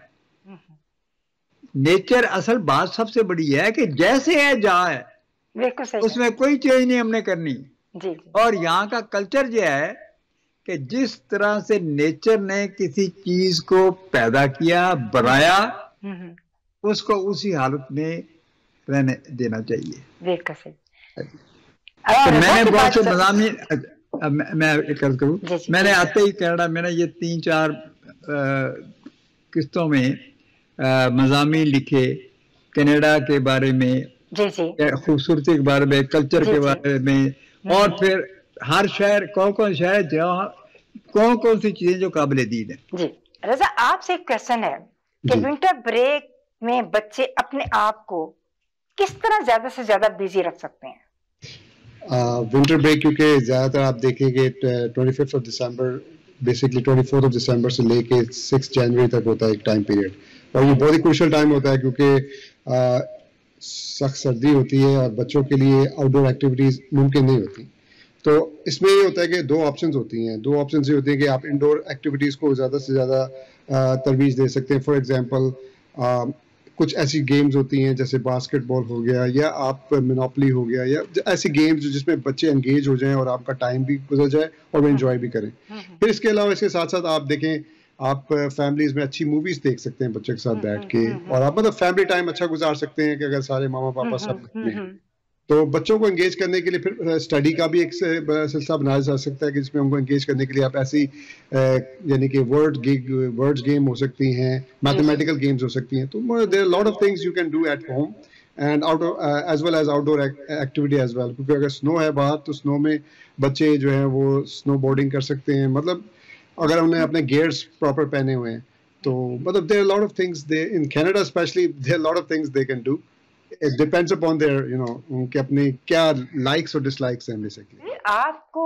नेचर असल बात सबसे बड़ी है कि जैसे है जहाँ है, उसमें कोई चेंज नहीं हमने करनी जी। और यहाँ का कल्चर जो है कि जिस तरह से नेचर ने किसी चीज को पैदा किया, बनाया, उसको उसी हालत में रहने देना चाहिए। तो मैंने बहुत से मज़ामी, मैं एक अर्ज करूँ, मैंने आते ही कनाडा में ना ये तीन चार किस्तों में मज़ामी लिखे कनाडा के बारे में, खूबसूरती के बारे में, कल्चर के बारे में, और फिर हर शहर कौन कौन शहर जहाँ कौन कौन सी चीजें जो काबिल दीद है। जी रजा, आपसे एक क्वेश्चन है कि विंटर ब्रेक में बच्चे अपने आप को किस तरह ज्यादा से ज्यादा बिजी रख सकते हैं? विंटर ब्रेक क्योंकि ज्यादातर आप देखेंगे twenty fifth of December basically twenty fourth of December से लेके सिक्स जनवरी तक होता है एक टाइम पीरियड, और ये बहुत ही क्रूशियल टाइम होता है क्योंकि सख्त सर्दी होती है और बच्चों के लिए आउटडोर एक्टिविटीज मुमकिन नहीं होती। तो इसमें ये होता है कि दो ऑप्शंस होती हैं दो ऑप्शंस ये होती हैं कि आप इंडोर एक्टिविटीज़ को ज़्यादा से ज़्यादा तरवीज दे सकते हैं। फॉर एग्जांपल कुछ ऐसी गेम्स होती हैं जैसे बास्केटबॉल हो गया, या आप मोनोपोली हो गया, या ऐसी गेम्स जिसमें बच्चे एंगेज हो जाएं और आपका टाइम भी गुजर जाए और वो एंजॉय भी करें। फिर इसके अलावा इसके साथ साथ आप देखें, आप फैमिलीज में अच्छी मूवीज देख सकते हैं बच्चे के साथ बैठ के, और आप मतलब फैमिली टाइम अच्छा गुजार सकते हैं कि अगर सारे मामा पापा सब में। तो बच्चों को एंगेज करने के लिए फिर स्टडी का भी एक सिलसिला बनाया जा सकता है कि जिसमें उनको एंगेज करने के लिए आप ऐसी यानी कि वर्ड वर्ड्स गेम हो सकती हैं, मैथमेटिकल गेम्स हो सकती हैं। तो there are lot of things you can do at home and outdoor as well as outdoor activity as well, क्योंकि अगर स्नो है बाहर तो स्नो में बच्चे जो हैं वो स्नो बोर्डिंग कर सकते हैं, मतलब अगर उन्हें अपने गियर्स प्रॉपर पहने हुए हैं तो मतलब there are lot of things they in Canada specially there are lot of things they can do, it depends upon their you know उनके अपने क्या लाइक्स और डिसलाइक्स हैं बेसिकली। आपको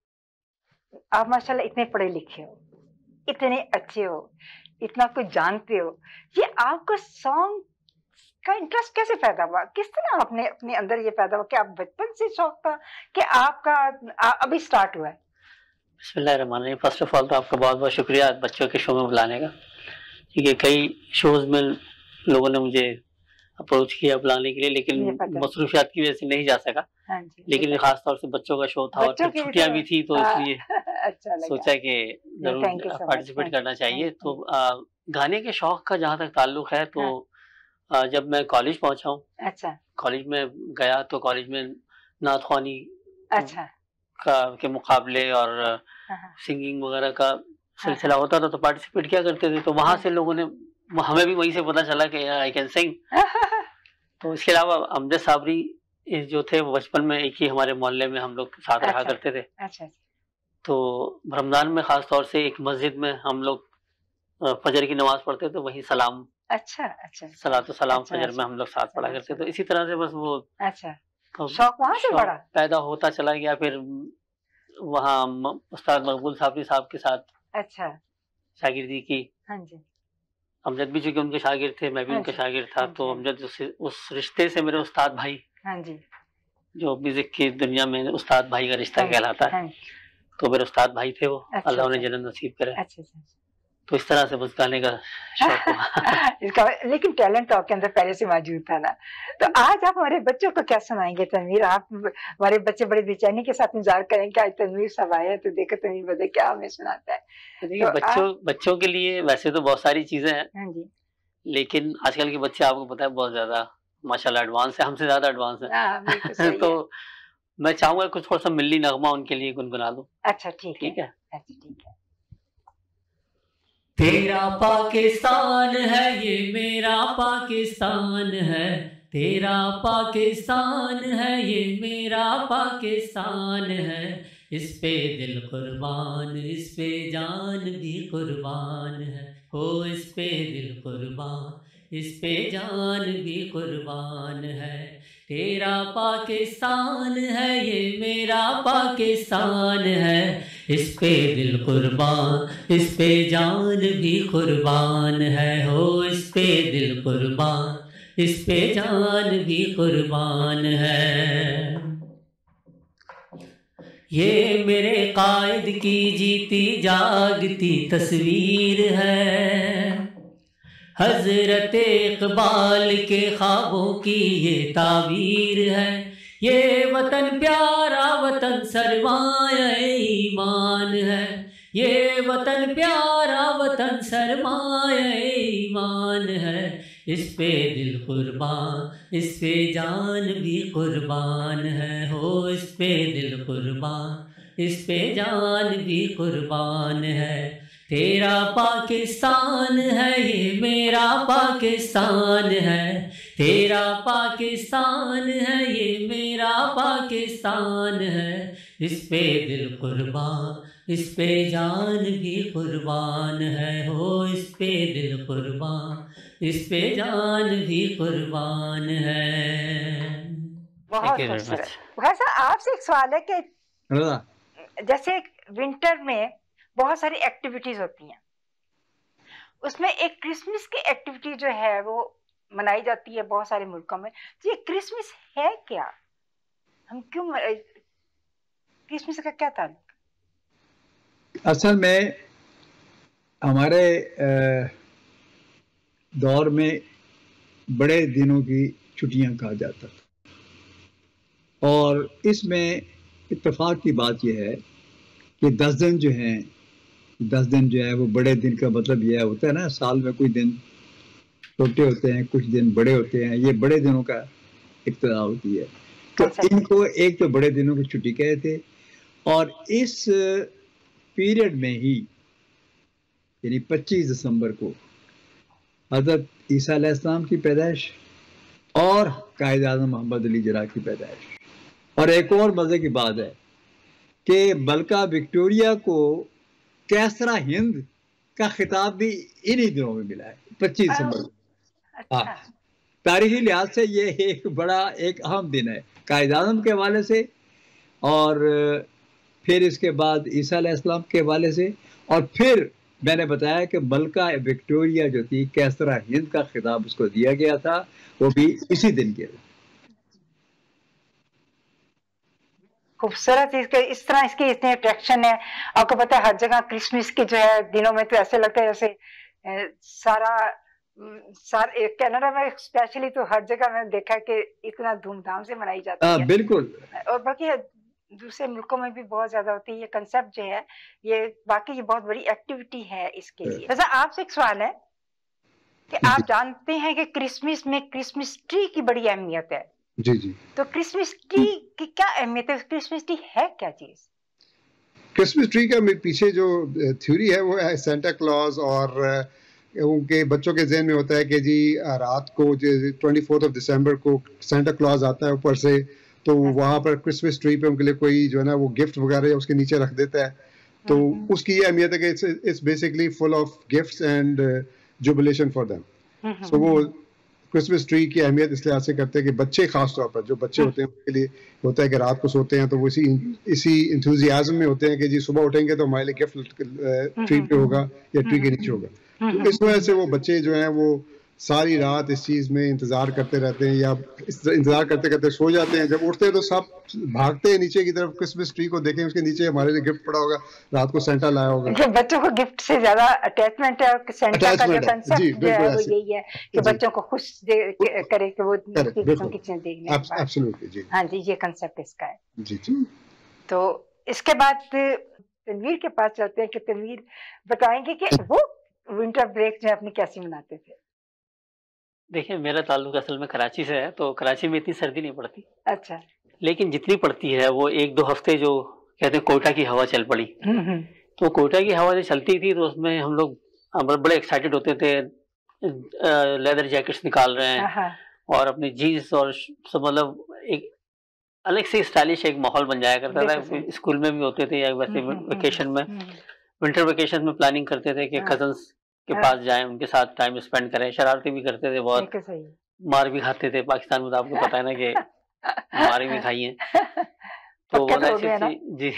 आप माशाल्लाह इतने पढ़े लिखे हो, इतने अच्छे हो, इतना कुछ जानते हो, ये आपको सॉन्ग का इंटरेस्ट कैसे पैदा हुआ? किस तरह आपने अपने अंदर ये पैदा हुआ कि आप बचपन से शौक था कि आपका आ, अभी स्टार्ट हुआ है? बिस्मिल्लाहिर्रहमानिर्रहीम। फर्स्ट ऑफ ऑल तो आपका बहुत बहुत शुक्रिया बच्चों के शो में बुलाने का, क्योंकि कई शोज में लोगों ने मुझे अप्रोच किया बुलाने के लिए, लेकिन मसरूफियात की वजह से नहीं जा सका। हाँ जी, लेकिन खास तौर से बच्चों का शो था और छुट्टियां भी थी, तो इसलिए अच्छा सोचा कि जरूर पार्टिसिपेट करना चाहिए। तो आ, गाने के शौक का जहाँ तक ताल्लुक है तो हाँ। आ, जब मैं कॉलेज पहुंचा हूँ, अच्छा कॉलेज में गया तो कॉलेज में नात ख्वानी अच्छा का के मुकाबले और सिंगिंग वगैरह का सिलसिला होता था, तो पार्टिसिपेट किया करते थे। तो वहां से लोगों ने, हमें भी वहीं से पता चला कि आई कैन सिंग। तो इसके अलावा अमजद साबरी जो थे वो बचपन में एक ही हमारे मोहल्ले में हम लोग साथ रहा अच्छा, करते थे। अच्छा। तो रमजान में खास तौर से एक मस्जिद में हम लोग फजर की नमाज पढ़ते थे, वहीं सलाम अच्छा अच्छा सलातो सलाम अच्छा, फजर अच्छा, में हम लोग साथ अच्छा, पढ़ा करते। तो इसी तरह से बस वो अच्छा शौक वहाँ से बड़ा पैदा होता चला गया। फिर वहाँ उस्ताद मकबूल साबरी साहब के साथ अच्छा शागिर्दी की। हाँ जी। अमजद भी चूंकि उनके शागिर्द थे, मैं भी उनका शागिर्द था, तो अमजद उस रिश्ते से मेरे उस्ताद भाई, हाँ जी, जो म्यूजिक की दुनिया में उस्ताद भाई का रिश्ता कहलाता है, तो मेरे उस्ताद भाई थे वो, अल्लाह उन्हें जन्नत नसीब करे। अच्छा अच्छा। तो इस तरह से बस गाने का शौक हुआ। इसका लेकिन टैलेंट तो आपके अंदर पहले से मौजूद था ना। तो आज आप हमारे बच्चों को क्या सुनाएंगे तनवीर? आप हमारे बच्चे बड़े बेचैनी के साथ इंतजार करेंगे आज तनवीर सब आए तो देखो तनवीर बता क्या हमें सुनाता है। तो बच्चों आप... बच्चों के लिए वैसे तो बहुत सारी चीजें हैं, हाँ जी, लेकिन आजकल के बच्चे आपको पता है बहुत ज्यादा माशाल्लाह एडवांस है, हमसे ज्यादा एडवांस है। तो मैं चाहूंगा कुछ थोड़ा सा मिल्ली नगमा उनके लिए गुनगुना दूं। अच्छा ठीक है, अच्छा ठीक है। तेरा पाकिस्तान है ये मेरा पाकिस्तान है, तेरा पाकिस्तान है ये मेरा पाकिस्तान है, इस पे दिल कुर्बान इस पे जान भी कुर्बान है, हो इस पे दिल कुर्बान इस पे जान भी कुर्बान है। तेरा पाकिस्तान है ये मेरा पाकिस्तान है, इस पे दिल कुर्बान इस पे जान भी कुर्बान है, हो इस पे दिल कुर्बान इस पे जान भी कुर्बान है। ये मेरे कायद की जीती जागती तस्वीर है, हजरत इकबाल के ख्वाबों की ये ताबीर है। ये वतन प्यारा वतन सरमाए ईमान है, ये वतन प्यारा वतन सरमाए ईमान है, इस पे दिल कुर्बान इस पे जान भी कुर्बान है, हो इस पे दिल कुर्बान इस पे जान भी कुर्बान है। तेरा पाकिस्तान है ये मेरा पाकिस्तान है, तेरा पाकिस्तान है ये मेरा पाकिस्तान है, इस पे दिल कुर्बान इस पे जान भी कुर्बान है, हो इस पे दिल कुर्बान इस पे जान भी कुर्बान है। बहुत खूबसूरत। वैसे आपसे एक सवाल है कि जैसे विंटर में बहुत सारी एक्टिविटीज होती हैं, उसमें एक क्रिसमस की एक्टिविटी जो है वो मनाई जाती है बहुत सारे मुल्कों में। तो ये क्रिसमस है क्या? हम क्यों क्रिसमस का क्या ताल्लुक? असल में हमारे दौर में बड़े दिनों की छुट्टियां कहा जाता था, और इसमें इत्तेफाक की बात यह है कि दस दिन जो हैं दस दिन जो है वो बड़े दिन का मतलब यह होता है ना, साल में कुछ दिन छोटे होते हैं कुछ दिन बड़े होते हैं, ये बड़े दिनों का इब्तिदा होती है। तो इनको एक तो बड़े दिनों की छुट्टी कहते, और इस पीरियड में ही यानी पच्चीस दिसंबर को हज़रत ईसा अलैहिस्सलाम की पैदाइश और कायद आज़म मोहम्मद अली जिन्ना की पैदाइश। और एक और मज़े की बात है कि मलका विक्टोरिया को कैसरा हिंद का खिताब भी इन्हीं दिनों में मिला है, पच्चीस दिसंबर। हाँ, तारीखी लिहाज से ये एक बड़ा एक अहम दिन है कायद आज़म के हवाले से, और फिर इसके बाद ईसा अलैहिस्सलाम के हवाले से, और फिर मैंने बताया कि मलका विक्टोरिया जो थी कैसरा हिंद का खिताब उसको दिया गया था, वो भी इसी दिन के। खूबसूरत, इसके इस तरह इसकी इतनी अट्रैक्शन है। आपको पता है हर जगह क्रिसमस के जो है दिनों में तो ऐसे लगता है जैसे सारा सार कनाडा में स्पेशली तो हर जगह मैंने देखा है कि इतना धूमधाम से मनाई जाती आ, है। बिल्कुल। और बाकी दूसरे मुल्कों में भी बहुत ज्यादा होती है। ये कंसेप्ट जो है ये बाकी ये बहुत बड़ी एक्टिविटी है इसके लिए। वैसे आपसे एक सवाल है कि आप जानते हैं कि क्रिसमस में क्रिसमस ट्री की बड़ी अहमियत है। जी जी। तो क्रिसमस ट्री की क्या अहमियत है? क्रिसमस ट्री है क्या चीज? क्रिसमस ट्री का पीछे जो थ्योरी है वो है सेंटा क्लॉज, और उनके बच्चों के जहन में होता है कि जी रात को ट्वेंटी फोर्थ ऑफ दिसंबर को सेंटा क्लॉज आता है ऊपर से, तो वहाँ पर क्रिसमस ट्री पे उनके लिए कोई जो है ना वो गिफ्ट वगैरह उसके नीचे रख देता है। तो उसकी ये अहमियत है कि it's it's basically full of gifts and jubilation for them. So वो क्रिसमस ट्री की अहमियत इस लिहाज से करते हैं कि बच्चे खास तौर पर जो बच्चे होते हैं उनके लिए होता है कि रात को सोते हैं तो वो इसी इसी इंथुजियाज्म में होते हैं कि जी सुबह उठेंगे तो हमारे लिए गिफ्ट ट्री पे होगा या ट्री के नीचे होगा। तो इस वजह से वो बच्चे जो हैं वो सारी रात इस चीज में इंतजार करते रहते हैं, या इंतजार करते करते सो जाते हैं। जब उठते हैं तो सब भागते हैं नीचे की तरफ क्रिसमस ट्री को देखें, उसके नीचे हमारे लिए गिफ्ट पड़ा होगा, रात को सेंटा लाया होगा। बच्चों को गिफ्ट से ज्यादा अटैचमेंट है, और सेंटा का जो कंसेप्ट जो है वो यही है कि बच्चों को खुश करे कि वो उनकी चीजें देखने। एब्सोल्युटली जी। हाँ जी, ये कंसेप्ट इसका है। जी जी। तो इसके बाद तनवीर के पास चलते हैं कि तनवीर बताएंगे कि वो विंटर ब्रेक जो है अपनी कैसे मनाते थे। देखिए, मेरा ताल्लुक असल में कराची से है, तो कराची में इतनी सर्दी नहीं पड़ती। अच्छा। लेकिन जितनी पड़ती है वो एक दो हफ्ते जो कहते हैं कोयटा की हवा चल पड़ी, तो कोयटा की हवा जो चलती थी तो उसमें हम लोग बड़े एक्साइटेड होते थे, लेदर जैकेट्स निकाल रहे हैं और अपनी जीन्स और सब, मतलब एक अलग से स्टाइलिश एक माहौल बन जाया करता था। स्कूल में भी होते थे या वैसे वेकेशन में, विंटर वेकेशन में प्लानिंग करते थे कि कजन्स के पास जाएं, उनके साथ टाइम स्पेंड करें। शरारती भी करते थे बहुत, मार भी खाते थे। पाकिस्तान में तो आपको पता है ना कि मार भी खाई है। तो वो ऐसी जी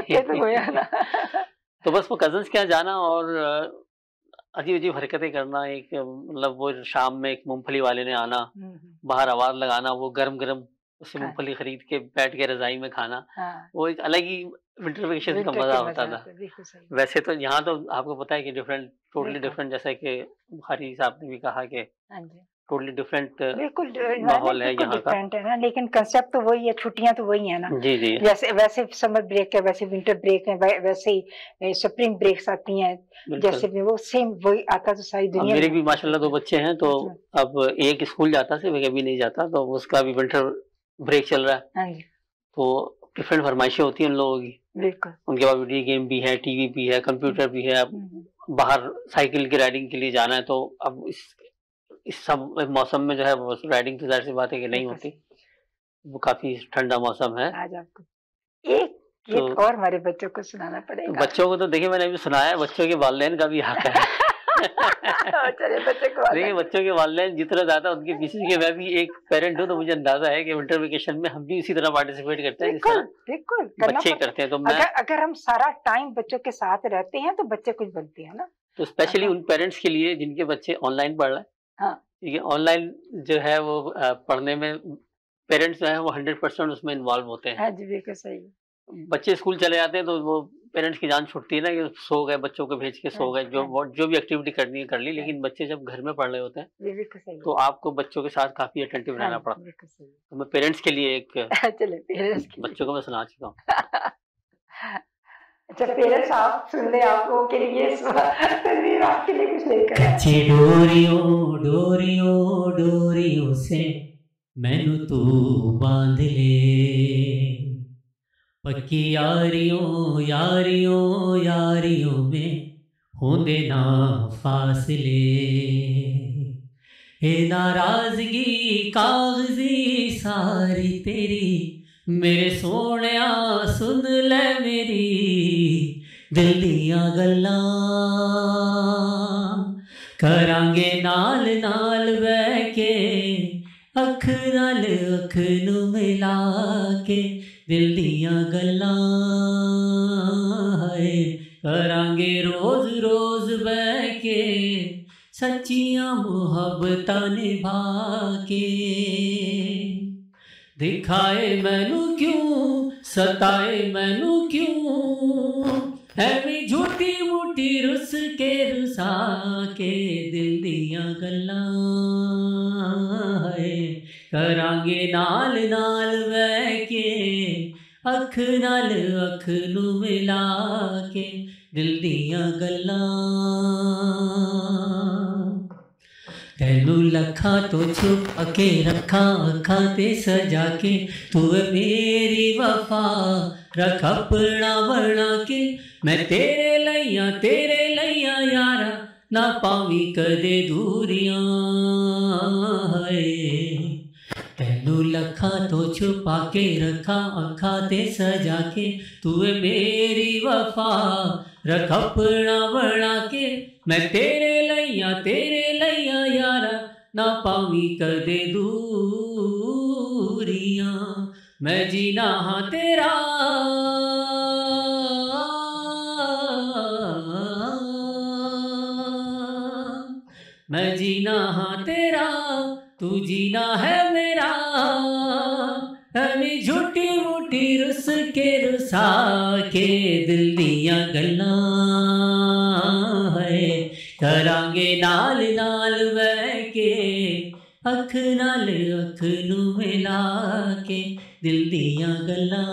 तो बस वो कजन्स के यहाँ जाना और अजीब अजीब हरकतें करना। एक मतलब वो शाम में एक मूंगफली वाले ने आना, बाहर आवाज लगाना, वो गरम गरम उससे मूंगफली खरीद के बैठ के रजाई में खाना, वो एक अलग ही विंटर वेकेशन का मजा होता था। वैसे तो यहाँ तो आपको पता है कि डिफरेंट, टोटली डिफरेंट, जैसा कि बुखारी साहब ने भी कहा कि टोटली डिफरेंट माहौल है यहाँ का, है ना। लेकिन कंसेप्ट तो वही है, छुट्टियां तो वही है ना। जी जी। जैसे वैसे समर ब्रेक है, वैसे विंटर ब्रेक है, वैसे ही स्प्रिंग ब्रेक्स आती हैं, जैसे भी वो सेम वही आता तो सारी दुनिया। मेरे भी माशाल्लाह दो बच्चे हैं, तो अब एक स्कूल जाता से कभी नहीं जाता, तो उसका भी विंटर ब्रेक चल रहा है। तो डिफरेंट फरमाइशें होती हैं उन लोगों की। बिल्कुल। उनके पास वीडियो गेम भी है, टीवी भी है, कंप्यूटर भी है। बाहर साइकिल की राइडिंग के लिए जाना है, तो अब इस इस सब मौसम में जो है वो राइडिंग तो जाहिर सी बात है कि नहीं होती, वो काफी ठंडा मौसम है। आज आपको एक तो, और हमारे बच्चों को सुनाना पड़ेगा। बच्चों को तो देखिए मैंने अभी सुनाया है, बच्चों के वालिदैन का भी हक है। चलिए, बच्चे को देखिए, बच्चों के वालिदैन जितना ज्यादा उनके पीछे के, मैं भी एक पेरेंट हूँ तो मुझे अंदाजा है कि विंटर वेकेशन में हम भी इसी तरह पार्टिसिपेट करते हैं जिस तरह बिल्कुल बच्चे करते हैं। तो मैं अगर, अगर हम सारा टाइम बच्चों के साथ रहते हैं तो बच्चे कुछ बनते हैं ना। तो स्पेशली उन पेरेंट्स के लिए जिनके बच्चे ऑनलाइन पढ़ रहे हैं, हाँ, ये ऑनलाइन जो है वो पढ़ने में पेरेंट्स जो है वो हंड्रेड परसेंट उसमें इन्वॉल्व होते हैं। हाँ जी, बिल्कुल सही। बच्चे स्कूल चले जाते हैं तो वो पेरेंट्स की जान छुटती है ना कि सो गए, बच्चों को भेज के सो गए, जो जो भी एक्टिविटी करनी है कर ली। लेकिन बच्चे जब घर में पढ़ रहे होते हैं तो आपको बच्चों के साथ काफी अटेंटिव रहना पड़ता है। तो मैं पेरेंट्स के लिए एक चले पेरेंट्स बच्चों को मैं सुना चुका हूँ। अच्छा पेरेंट्स, आप सुन ले, आपको के लिए आपके लिए कुछ लेकर कच्ची डोरियों डोरियों डोरियों से मैनू तू बांध ले, पक्की यारियों यारियों यारियों में होंदे ना फासले, हे नाराजगी कागजी सारी तेरी, मेरे सोहणिया सुन ले मेरी दिल दियां गल्लां, करांगे नाल नाल बह के अख नाल अख नू मिला के दिल दियां गल्लां, है करांगे रोज रोज बह के सच्चियां मुहब्बतां निभा के, दिखाए मैनू क्यों सताए मैनू क्यों, ऐवी झूठी मूठी रुस के रुसा के दिल दियां गल्लां, है करांगे नाल नाल बह के अख नाल अख नू मिला के दिल दियां गल्लां, तैनू लखा तो छुप के रखा अखा ते सजा के, तू मेरी वफा रख अपना बना के, मैं तेरे लैया तेरे लैया यारा ना पावी कदे दूरियां, तैनू लखा तो छुपा के रखा अखा ते सजा के, तू मेरी वफा रख अपना बना के, मैं तेरे लैया तेरे लैया यारा ना पावी कदे दूरियां, मैं जीना हाँ तेरा मैं जीना हाँ तेरा तू जीना है मेरा, हमें झूठी मूठी रुस के रुसा के दिल दियां गल्लां, है करांगे नाल नाल बह के अख नाल अख नू मिला के दिल दियां गल्लां।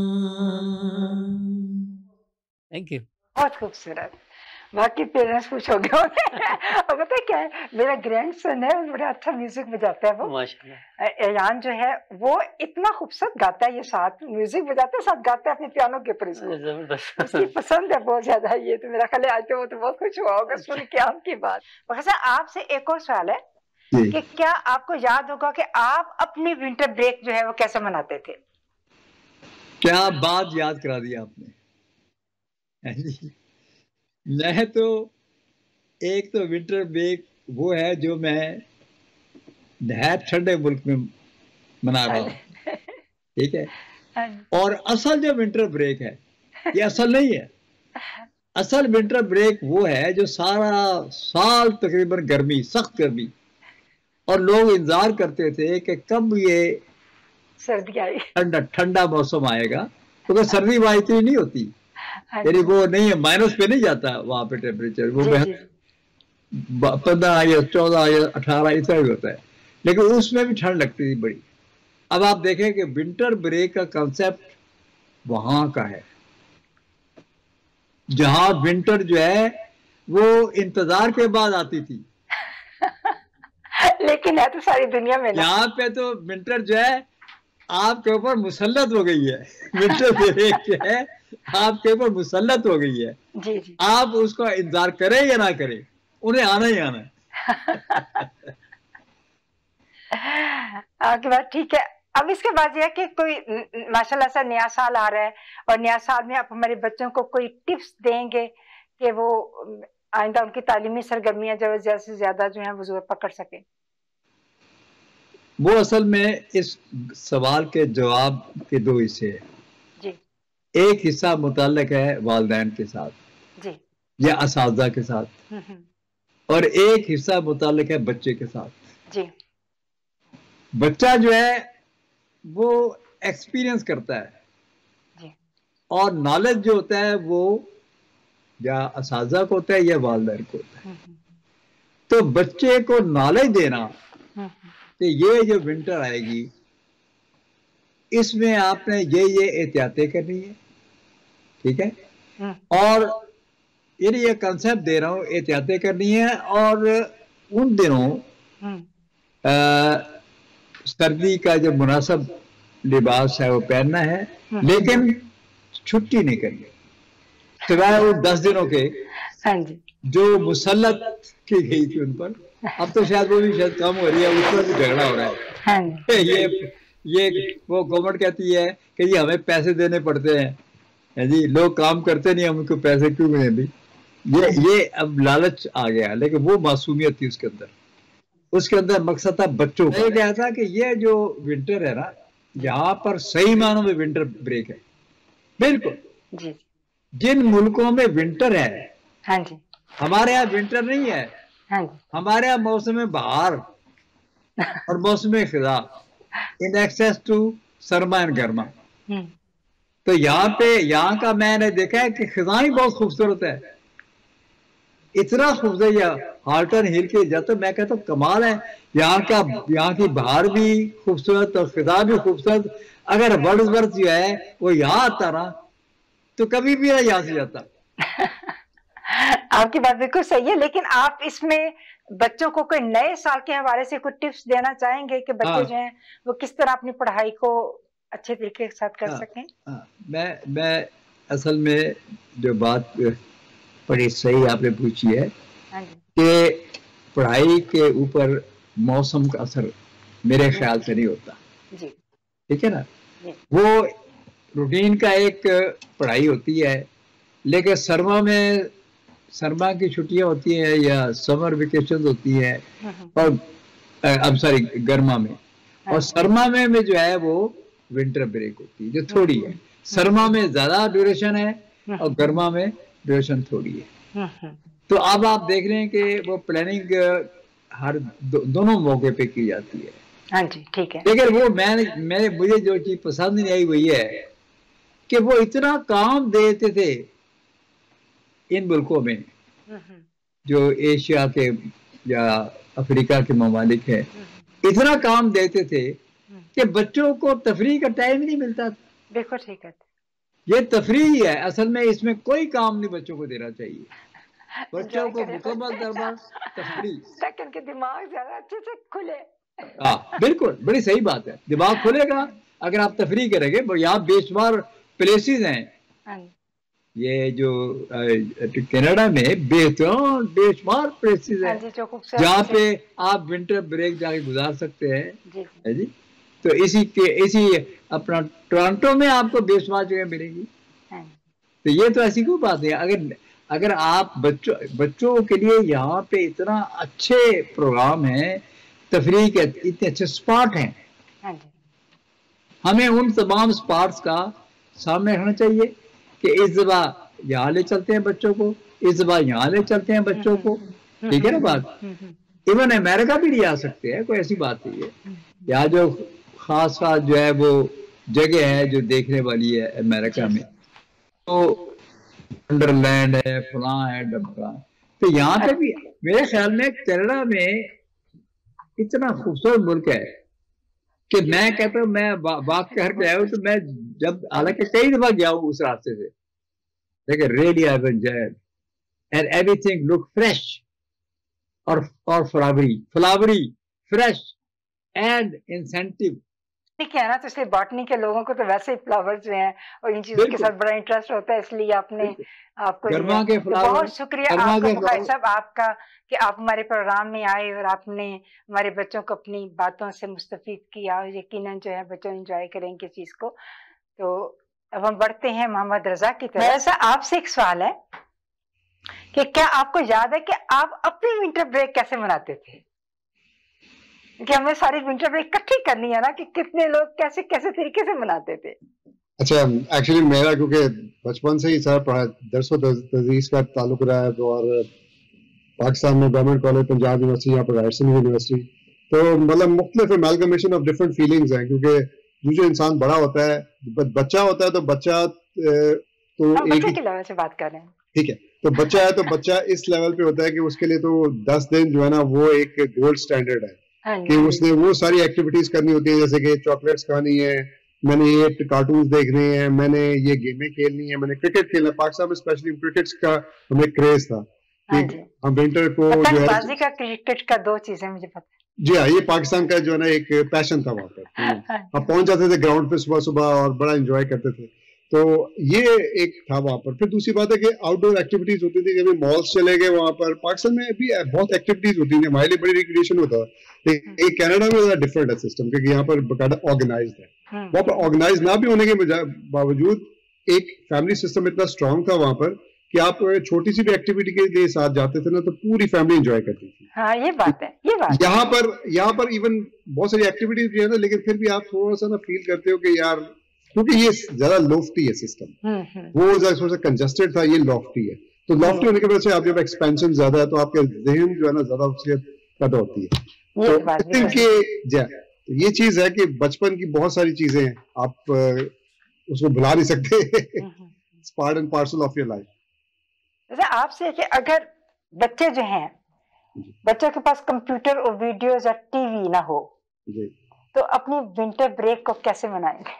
Thank you. बहुत खूबसूरत। बाकी पेरेंट्स खुश हो गए होंगे। और पता है क्या है, मेरा ग्रैंड सन है, बड़ा अच्छा म्यूजिक बजाता है वो। माशाल्लाह। एयान जो है वो इतना खूबसूरत गाता है, ये साथ म्यूजिक बजाता है साथ गाता है अपने पियानो के ऊपर। इसको जबरदस्त, उसकी पसंद है बहुत ज्यादा ये, तो मेरा ख्याल है आज तो वो तो बहुत खुश हुआ होगा सुन के आपकी बात। वैसे आपसे एक और सवाल है कि क्या आपको याद होगा कि आप अपनी विंटर ब्रेक जो है वो कैसे मनाते थे? क्या बात याद करा दी आपने। मैं तो एक तो विंटर ब्रेक वो है जो मैं नहायत ठंडे मुल्क में मना रहा हूँ, ठीक है। और असल जो विंटर ब्रेक है ये असल नहीं है। असल विंटर ब्रेक वो है जो सारा साल तकरीबन गर्मी, सख्त गर्मी, और लोग इंतजार करते थे कि कब ये सर्दी आई, ठंडा ठंडा मौसम आएगा, क्योंकि सर्दी वहाँ इतनी नहीं होती, यानी वो नहीं है, माइनस पे नहीं जाता वहां पे टेम्परेचर, वो पंद्रह या चौदह या अठारह इतना ही होता है, लेकिन उसमें भी ठंड लगती थी बड़ी। अब आप देखें कि विंटर ब्रेक का कंसेप्ट वहां का है जहां विंटर जो है वो इंतजार के बाद आती थी। लेकिन है तो सारी दुनिया में ना। यहाँ पे तो विंटर जो है आपके ऊपर मुसल्लत हो गई है। विंटर ब्रेक जो है आपके ऊपर मुसल्लत हो गई है। जी जी। आप उसका इंतजार करें या ना करें, उन्हें आना ही आना है। आपकी बात ठीक है। अब इसके बाद यह है कि कोई माशाल्लाह से नया साल आ रहा है, और नया साल में आप हमारे बच्चों को कोई टिप्स देंगे कि वो आइंदा उनकी तालीमी सरगर्मियां जो ज्यादा से ज्यादा जो है वो जोर पकड़ सके? वो असल में इस सवाल के जवाब के दो हिस्से हैं जी। एक हिस्सा मुताल्लिक है वालिदैन के साथ जी या असातिज़ा के साथ, और एक हिस्सा मुताल्लिक है बच्चे के साथ जी। बच्चा जो है वो एक्सपीरियंस करता है जी, और नॉलेज जो होता है वो या असातिज़ा को होता है या वालिदैन को होता है। तो बच्चे को नॉलेज देना कि ये जो विंटर आएगी इसमें आपने ये ये एहतियातें करनी है, ठीक है, और ये ये कंसेप्ट दे रहा हूँ, एहतियातें करनी है, और उन दिनों आ, सर्दी का जो मुनासिब लिबास है वो पहनना है, लेकिन छुट्टी नहीं करनी सिवाय वो दस दिनों के। हाँ जी। जो मुसल्लत की गई थी उन पर, अब तो शायद वो भी शायद कम हो रही है, उस पर भी झगड़ा हो रहा है। हाँ। ये ये वो गवर्नमेंट कहती है कि ये हमें पैसे देने पड़ते हैं, है जी, लोग काम करते नहीं, हम उनको पैसे क्यों दें भी। ये ये अब लालच आ गया, लेकिन वो मासूमियत थी उसके अंदर। उसके अंदर मकसद था बच्चों का। ये क्या था कि ये जो विंटर है ना, यहाँ पर सही मानों में विंटर ब्रेक है बिल्कुल जी। जिन मुल्कों में विंटर है, हाँ जी, हमारे यहाँ विंटर नहीं है। हाँ जी, हमारे यहाँ मौसम बहार और मौसम खिजा in excess to sarma and garma. तो यहाँ पे यहाँ का मैंने देखा है कि खिजा ही बहुत खूबसूरत है, इतना खूबसूरत है। हाल्टन हिल के जाते मैं कहता हूँ कमाल है, यहाँ का यहाँ की बहार भी खूबसूरत और खिजा भी खूबसूरत। अगर वर्ड्सवर्थ जो है वो यहाँ आता ना तो कभी भी यहाँ से जाता। आपकी बात बिल्कुल सही है, लेकिन आप इसमें बच्चों को कोई नए साल के हवाले से कुछ टिप्स देना चाहेंगे कि बच्चे हाँ। जो हैं वो किस तरह अपनी पढ़ाई को अच्छे तरीके के साथ कर हाँ, सकें? हाँ, मैं मैं असल में जो बात बड़ी सही आपने पूछी है कि पढ़ाई के ऊपर मौसम का असर मेरे ख्याल से नहीं होता, ठीक है ना। वो रूटीन का एक पढ़ाई होती है, लेकिन सरमा में सरमा की छुट्टियां होती हैं या समर वेकेशन होती है, और अब सॉरी गर्मा में, और सरमा में, में जो है वो विंटर ब्रेक होती है जो थोड़ी है। सरमा में ज्यादा ड्यूरेशन है और गर्मा में ड्यूरेशन थोड़ी है। तो अब आप देख रहे हैं कि वो प्लानिंग हर दो, दोनों मौके पे की जाती है। हाँ जी, ठीक है। लेकिन वो मैंने मैं मुझे जो चीज पसंद नहीं आई वही है कि वो इतना काम देते थे इन मुल्कों में जो एशिया के या अफ्रीका के ममालिक है, इतना काम देते थे कि बच्चों को तफरीह का टाइम ही नहीं मिलता। देखो ठीक है, ये तफरीह ही है असल में, इसमें कोई काम नहीं बच्चों को देना चाहिए। बच्चों को मुकम्मल दरबार तफरीह, ताकि उनके दिमाग ज्यादा अच्छे से खुले। हाँ बिल्कुल, बड़ी सही बात है, दिमाग खुलेगा अगर आप तफरीह करेंगे। यहाँ बेशुमार प्लेसेस हैं, ये जो कनाडा में बेहतरीन बेशुमार प्लेसेस हैं जहाँ पे आप विंटर ब्रेक जाके गुजार सकते हैं, है जी। तो इसी के इसी अपना टोरंटो में आपको बेशुमार जगह मिलेगी। तो ये तो ऐसी कोई बात है। अगर अगर आप बच्चों बच्चों के लिए यहाँ पे इतना अच्छे प्रोग्राम है, तफरीह के इतने अच्छे स्पॉट हैं, हमें उन तमाम स्पॉट्स का सामने रखना चाहिए कि इस दफा यहाँ ले चलते हैं बच्चों को, इस दफा यहाँ ले चलते हैं बच्चों को, ठीक है ना बात। इवन अमेरिका भी ले आ सकते हैं, कोई ऐसी बात नहीं है। यहाँ जो खास खास जो है वो जगह है जो देखने वाली है अमेरिका में, तो अंडरलैंड है, फलां है, डबका। तो यहाँ पे भी मेरे ख्याल में कनाडा में इतना खूबसूरत मुल्क है कि मैं कहता हूँ, मैं बात कर के आया हूँ, तो मैं जब हालांकि कई दफा गया हूँ उस रास्ते से, लेकिन really I enjoyed and everything look fresh और और flowery flowery fresh and incentive. ठीक है ना, तो इसलिए बॉटनी के लोगों को तो वैसे ही फ्लावर्स जो हैं और इन चीजों के साथ बड़ा इंटरेस्ट होता है, इसलिए आपने आपको गर्मा के फ्लावर, तो बहुत शुक्रिया आपका बुखारी साहब आपका कि आप हमारे प्रोग्राम में आए और आपने हमारे बच्चों को अपनी बातों से मुस्तफीद किया, और यकीनन जो है बच्चों एंजॉय करेंगे चीज को। तो अब हम बढ़ते हैं मोहम्मद रजा की तरफ। ऐसा आपसे एक सवाल है कि क्या आपको याद है कि आप अपनी विंटर ब्रेक कैसे मनाते थे? कि हमें सारी विंटर ब्रेक इकट्ठी करनी है ना, कि कितने लोग कैसे कैसे तरीके से मनाते थे? अच्छा, एक्चुअली मेरा क्योंकि बचपन से ही सारा पढ़ा दरस व तदरीस का ताल्लुक रहा है, और पाकिस्तान में गवर्नमेंट कॉलेज पंजाब यूनिवर्सिटी, यहाँ पर रायसन यूनिवर्सिटी, तो मतलब मुख्तलिफ एमलगमेशन ऑफ डिफरेंट फीलिंग्स हैं। क्योंकि जो जो इंसान बड़ा होता है, बच्चा होता है, तो बच्चा तो एक ही लेवल से बात कर रहे हैं, ठीक है, तो बच्चा है तो बच्चा इस लेवल पे होता है कि उसके लिए तो दस दिन जो है ना वो एक गोल्ड स्टैंडर्ड है कि उसने वो सारी एक्टिविटीज करनी होती है, जैसे कि चॉकलेट्स खानी है, मैंने ये कार्टून्स देखने हैं, मैंने ये गेमें खेलनी है, मैंने क्रिकेट खेलना। पाकिस्तान में स्पेशली क्रिकेट का हमें क्रेज था कि हम विंटर को जो है बाजी का क्रिकेट का दो चीजें मुझे पता। जी हाँ, ये पाकिस्तान का जो है ना एक पैशन था वहाँ पर। हम पहुंच जाते थे ग्राउंड पे सुबह सुबह और बड़ा एंजॉय करते थे। तो ये एक था वहां पर। फिर दूसरी बात है कि आउटडोर एक्टिविटीज होती थी, कभी मॉल्स चले गए वहां पर। पाकिस्तान में भी बहुत एक्टिविटीज होती थी, हमारे लिए बड़ी रिक्रिएशन होता है। एक कनाडा में डिफरेंट है सिस्टम, क्योंकि यहाँ पर बकायदा ऑर्गेनाइज है। वहाँ पर ऑर्गेनाइज ना भी होने के बावजूद एक फैमिली सिस्टम इतना स्ट्रांग था वहां पर कि आप छोटी सी भी एक्टिविटी के लिए साथ जाते थे ना तो पूरी फैमिली एंजॉय करती थी। हाँ, ये बात है, ये बात यहाँ पर यहाँ पर इवन बहुत सारी एक्टिविटीज भी है ना, लेकिन फिर भी आप थोड़ा सा ना फील करते हो कि यार, क्योंकि ये ज्यादा लॉफ्टी है सिस्टम, वो थोड़ा सा कंजस्टेड था, ये लॉफ्टी है। तो लॉफ्टी होने की वजह से आप जब एक्सपेंशन ज्यादा है तो आपके जहन जो है ना ज्यादा उससे पैदा होती है। तो आई थिंक कि ये चीज है कि बचपन की बहुत सारी चीजें आप उसको भुला नहीं सकते। It's part and parcel of your life. आपसे कि अगर बच्चे जो हैं, बच्चों के पास कंप्यूटर और वीडियोस या टीवी ना हो जी, तो अपनी विंटर ब्रेक को कैसे मनाएंगे?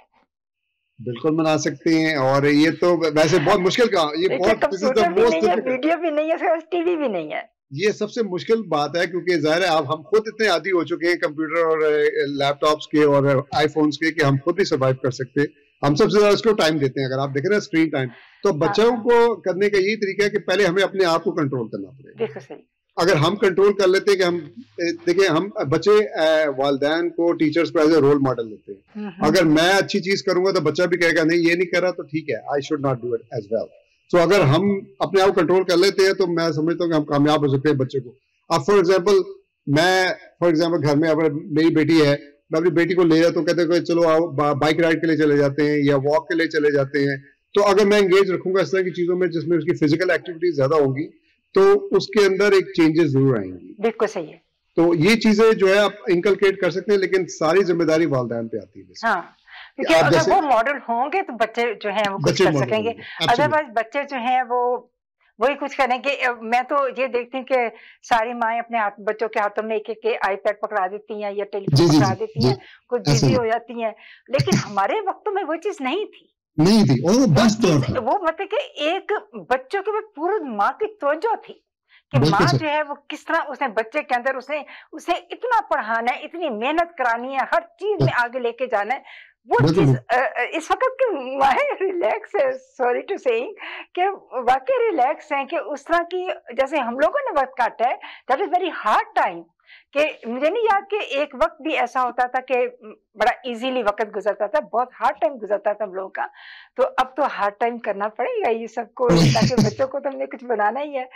बिल्कुल मना सकते हैं, और ये तो वैसे बहुत मुश्किल का, ये बहुत कंप्यूटर भी नहीं है, वीडियो भी नहीं है, टीवी भी नहीं है। ये सबसे मुश्किल बात है, क्योंकि जाहिर है आप हम खुद इतने आदी हो चुके हैं कंप्यूटर और लैपटॉप्स के और आईफोन्स के कि हम खुद भी सर्वाइव कर सकते हैं। हम सबसे ज्यादा इसको टाइम देते हैं। अगर आप देखें ना स्क्रीन टाइम, तो बच्चों को करने का यही तरीका है कि पहले हमें अपने आप को कंट्रोल करना पड़ेगा। देखो सही, अगर हम कंट्रोल कर लेते हैं कि हम देखिए, हम बच्चे वालिदैन को, टीचर्स को एज ए रोल मॉडल लेते हैं। अगर मैं अच्छी चीज करूंगा तो बच्चा भी कहेगा नहीं ये नहीं कर रहा तो ठीक है, I should not do it as well. तो अगर हम अपने आप कंट्रोल कर लेते हैं तो मैं समझता हूँ कि हम कामयाब हो सकते हैं बच्चे को। अब फॉर एग्जाम्पल मैं फॉर एग्जाम्पल घर में अगर मेरी बेटी है, मैं अपनी बेटी को ले जाता हूँ, कहते हैं चलो आओ बाइक राइड के लिए चले जाते हैं या वॉक के लिए चले जाते हैं। तो अगर मैं एंगेज रखूंगा इस तरह की चीजों में जिसमें उसकी फिजिकल एक्टिविटीज ज्यादा होंगी तो उसके अंदर एक चेंजेस जरूर आएंगी। बिल्कुल सही है। तो ये चीजें जो है आप इनकलकेट कर सकते हैं, लेकिन सारी जिम्मेदारी वालिदैन पे आती है। हाँ, क्योंकि अगर वो मॉडल होंगे तो बच्चे जो हैं वो कुछ कर सकेंगे, अदरवाइज बच्चे जो हैं वो वही कुछ करेंगे। मैं तो ये देखती हूँ कि सारी माएं अपने हाथ बच्चों के हाथों में एक एक आईपैड पकड़ा देती हैं या टेलीफोन पकड़ा देती हैं, कुछ बिजी हो जाती हैं। लेकिन हमारे वक्तों में वो चीज नहीं थी नहीं थी और बस तो वो मतलब कि एक बच्चों के पूरी माँ की तवज्जो थी कि माँ जो है वो किस तरह उसने बच्चे के अंदर उसे उसे इतना पढ़ाना है, इतनी मेहनत करानी है, हर चीज में आगे लेके जाना है। वो चीज इस वक्त के माए रिलैक्स है, सॉरी टू सेइंग कि वाकई रिलैक्स है कि उस तरह की जैसे हम लोगों ने वक्त काटा है। That is very hard time कि मुझे नहीं याद कि एक वक्त भी ऐसा होता था कि बड़ा इजीली वक्त गुजरता था, बहुत हार्ड टाइम गुजरता था हम लोगों का। तो अब तो हार्ड टाइम करना पड़ेगा ये सबको, ताकि बच्चों को तो हमने कुछ बनाना ही है,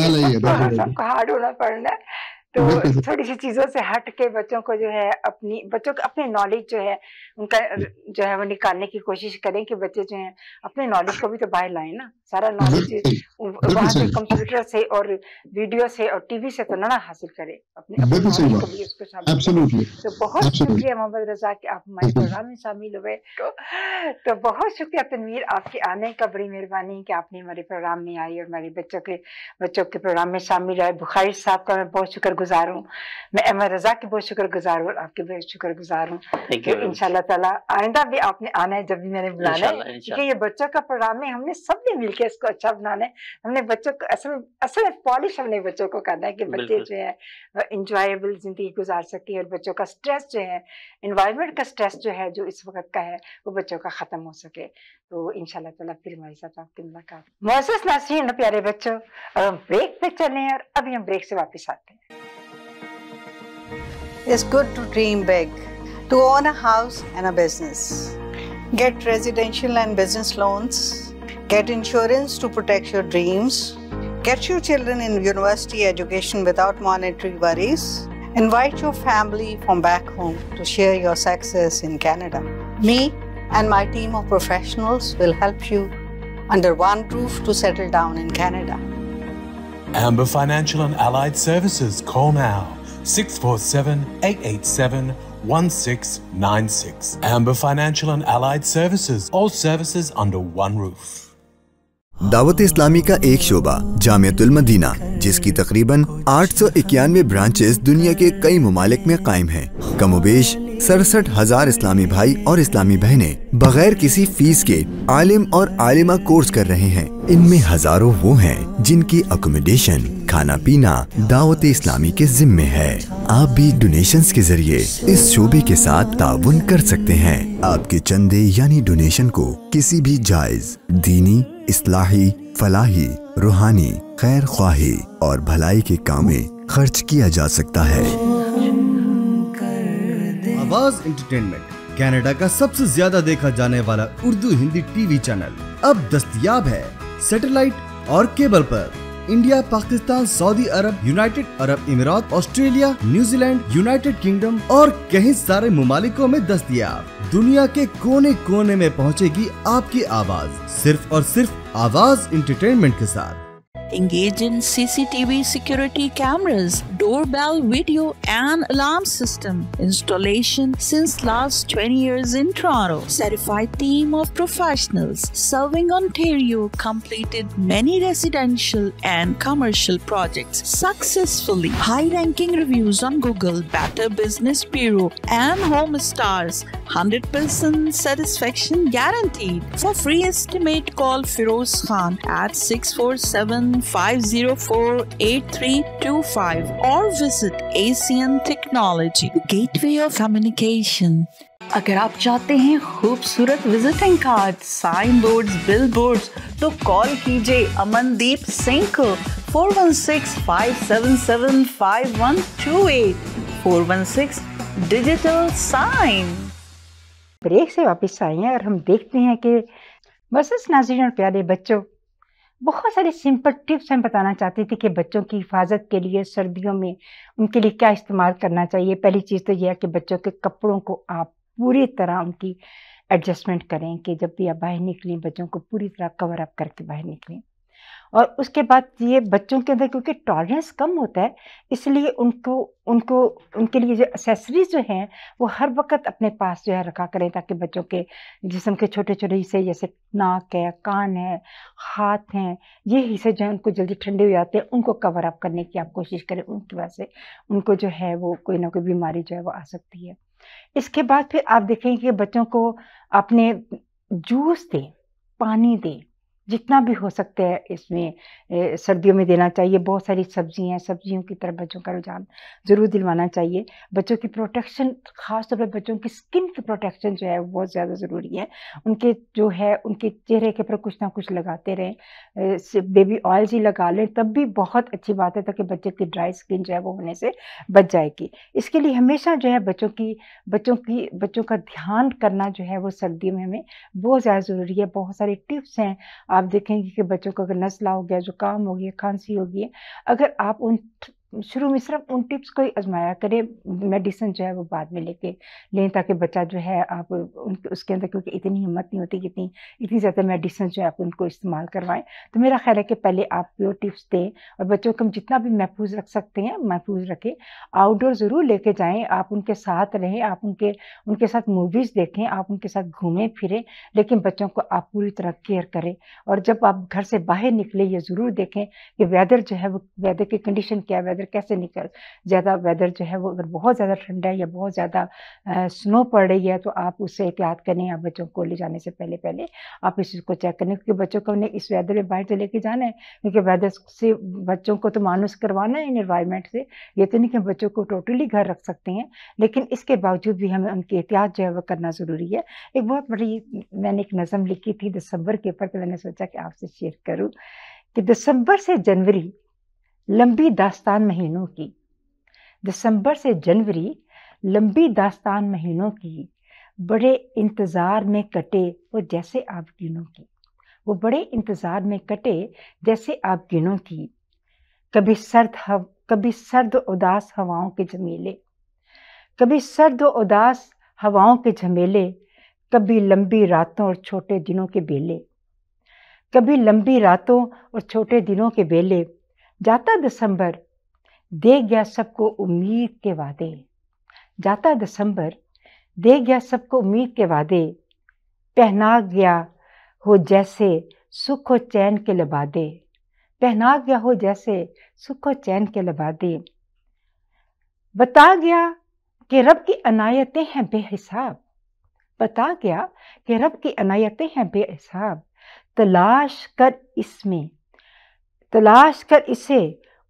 सबको हार्ड होना पड़ना है। तो थोड़ी सी चीजों से हट के बच्चों को जो है अपनी बच्चों को अपने नॉलेज जो है उनका जो है वो निकालने की कोशिश करें कि बच्चे जो हैं अपने नॉलेज को भी तो बाहर लाएं ना। सारा नॉलेज वहाँ से कंप्यूटर से और वीडियो से और टीवी से तो ना हासिल करें, अपने अपने नॉलेज को भी उसको शामिल। तो बहुत शुक्रिया मोहम्मद रजा कि आप हमारे प्रोग्राम में शामिल हुए। तो बहुत शुक्रिया तनवीर आपके आने का, बड़ी मेहरबानी कि आपने हमारे प्रोग्राम में आई और हमारे बच्चों के बच्चों के प्रोग्राम में शामिल आए। बुखारी साहब का मैं बहुत शुक्रगुजार हूँ, मैं अहमद रजा की बहुत शुक्रगुजार हूँ, आपके बहुत शुक्रगुजार हूँ। इंशाल्लाह ताला आइंदा भी आपने आना है जब भी मैंने बुलाना है, क्योंकि ये बच्चों का प्रोग्राम है, हमने सबने मिलकर इसको अच्छा बनाना है। हमने बच्चों को असल असल पॉलिश हमने बच्चों को करना है कि बच्चे जो है इंजॉयबल जिंदगी गुजार सके और बच्चों का स्ट्रेस जो है, एनवायरनमेंट का स्ट्रेस जो है जो इस वक्त का है वो बच्चों का खत्म हो सके। तो इंशाल्लाह ताला फिर हमारे साथ आपकी मुलाकात। मोअज़्ज़ज़ नाज़रीन प्यारे बच्चों, अब हम ब्रेक पे चलें और अभी हम ब्रेक से वापस आते हैं। It's good to dream big, to own a house and a business. Get residential and business loans. Get insurance to protect your dreams. Get your children in university education without monetary worries. Invite your family from back home to share your success in Canada. Me and my team of professionals will help you under one roof to settle down in Canada. Amber Financial and Allied Services. Call now. six four seven, eight eight seven, one six nine six. Amber Financial and Allied Services. All services under one roof. Dawat Islami का एक शोबा Jamiatul Medina, जिसकी तकरीबन आठ सौ इक्यानवे branches दुनिया के कई ममालिक में कायम हैं। कमोबेश सड़सठ हजार इस्लामी भाई और इस्लामी बहनें बगैर किसी फीस के आलिम और आलिमा कोर्स कर रहे हैं। इनमें हजारों वो हैं जिनकी अकोमोडेशन, खाना पीना दावत इस्लामी के जिम्मे है। आप भी डोनेशंस के जरिए इस शोबे के साथ ताउन कर सकते हैं। आपके चंदे यानी डोनेशन को किसी भी जायज दीनी, इस्लाही, फलाही, रूहानी, खैर ख्वाही और भलाई के काम में खर्च किया जा सकता है। आवाज एंटरटेनमेंट कनाडा का सबसे ज्यादा देखा जाने वाला उर्दू हिंदी टीवी चैनल अब दस्तयाब है सैटेलाइट और केबल पर। India, Pakistan, Saudi Arab, United Arab Emirates, Australia, New Zealand, United kingdom और कई सारे मुमालिकों में दस्तयाब। दुनिया के कोने कोने में पहुंचेगी आपकी आवाज, सिर्फ और सिर्फ आवाज एंटरटेनमेंट के साथ। Engage in C C T V security cameras, doorbell video and alarm system installation since last twenty years in Toronto. Certified team of professionals serving Ontario completed many residential and commercial projects successfully. High ranking reviews on Google, Better Business Bureau and Home Stars. one hundred percent satisfaction guaranteed. For free estimate call Firoz Khan at six four seven five zero four eight three two five or visit Asian Technology, gateway of communication. अगर आप चाहते हैं खूबसूरत visiting card, sign boards, billboards, तो call कीजिए अमनदीप सिंह को four one six five seven seven five one two eight four one six digital sign. Break से वापस आए हैं और हम देखते हैं कि बस नाज़रीन और प्यारे बच्चों, बहुत सारे सिंपल टिप्स हम बताना चाहते थे कि बच्चों की हिफाजत के लिए सर्दियों में उनके लिए क्या इस्तेमाल करना चाहिए। पहली चीज़ तो यह है कि बच्चों के कपड़ों को आप पूरी तरह उनकी एडजस्टमेंट करें कि जब भी आप बाहर निकलें बच्चों को पूरी तरह कवर अप करके बाहर निकलें। और उसके बाद ये बच्चों के अंदर क्योंकि टॉलरेंस कम होता है, इसलिए उनको उनको उनके लिए जो एक्सेसरीज जो हैं वो हर वक्त अपने पास जो है रखा करें, ताकि बच्चों के जिस्म के छोटे छोटे हिस्से जैसे नाक है, कान है, हाथ हैं, ये हिस्से जो हैं उनको जल्दी ठंडे हो जाते हैं, उनको कवर अप करने की आप कोशिश करें। उनकी वजह से उनको जो है वो कोई ना कोई बीमारी जो है वो आ सकती है। इसके बाद फिर आप देखेंगे कि बच्चों को अपने जूस दें, पानी दें, जितना भी हो सकता है इसमें ए, सर्दियों में देना चाहिए। बहुत सारी सब्जियां हैं, सब्जियों की तरफ बच्चों का रुझान ज़रूर दिलवाना चाहिए। बच्चों की प्रोटेक्शन, ख़ास तौर पर बच्चों की स्किन की प्रोटेक्शन जो है वो बहुत ज़्यादा ज़रूरी है। उनके जो है उनके चेहरे के ऊपर कुछ ना कुछ लगाते रहें, बेबी ऑयल्स ही लगा लें तब भी बहुत अच्छी बात है, ताकि बच्चे की ड्राई स्किन जो है वो होने से बच जाएगी। इसके लिए हमेशा जो है बच्चों की बच्चों की बच्चों का ध्यान करना जो है वो सर्दियों में हमें बहुत ज़्यादा ज़रूरी है। बहुत सारे टिप्स हैं, आप देखेंगे कि बच्चों को अगर नज़ला हो गया, जुकाम हो गया, खांसी हो गई, अगर आप उन शुरू में सिर्फ उन टिप्स को ही आजमाया करें, मेडिसिन जो है वो बाद में लेके लें, ताकि बच्चा जो है आप उन उसके अंदर, क्योंकि इतनी हिम्मत नहीं होती कि इतनी इतनी ज़्यादा मेडिसिन जो है आप उनको इस्तेमाल करवाएं। तो मेरा ख्याल है कि पहले आप वो टिप्स दें और बच्चों को हम जितना भी महफूज रख सकते हैं महफूज रखें। आउटडोर ज़रूर लेके जाएँ, आप उनके साथ रहें, आप उनके उनके साथ मूवीज़ देखें, आप उनके साथ घूमें फिरें, लेकिन बच्चों को आप पूरी तरह केयर करें। और जब आप घर से बाहर निकले ये ज़रूर देखें कि वेदर जो है वो वेदर की कंडीशन क्या है, वेदर कैसे निकल। ज़्यादा वेदर जो है वो अगर बहुत ज़्यादा ठंडा है या बहुत ज़्यादा स्नो पड़ रही है तो आप उससे एहतियात करें। आप बच्चों को ले जाने से पहले पहले आप इस चीज़ को चेक करें, क्योंकि बच्चों को हमने इस वेदर में बाहर से लेके जाना है, क्योंकि वेदर से बच्चों को तो मानूस करवाना है इन एनवायरनमेंट से। ये तो नहीं कि बच्चों को टोटली घर रख सकते हैं, लेकिन इसके बावजूद भी हमें उनकी एहतियात जो है वो करना ज़रूरी है। एक बहुत बड़ी मैंने एक नज़म लिखी थी दिसंबर के ऊपर, तो मैंने सोचा कि आपसे शेयर करूँ कि दिसंबर से जनवरी लंबी दास्तान महीनों की, दिसंबर से जनवरी लंबी दास्तान महीनों की, बड़े इंतज़ार में कटे वो जैसे आप गिनों की, वो बड़े इंतज़ार में कटे जैसे आप गिनों की। कभी सर्द हव कभी सर्द उदास हवाओं के झमेले, कभी सर्द उदास हवाओं के झमेले, कभी लंबी रातों और छोटे दिनों के बेले, कभी लंबी रातों और छोटे दिनों के बेले। जाता दिसंबर दे गया सबको उम्मीद के वादे, जाता दिसंबर दे गया सबको उम्मीद के वादे, पहना गया हो जैसे सुख और चैन के लिबादे, पहना गया हो जैसे सुख और चैन के लिबादे। बता गया कि रब की अनायतें हैं बेहिसाब, बता गया कि रब की अनायतें हैं बेहिसाब। तलाश कर इसमें तलाश कर इसे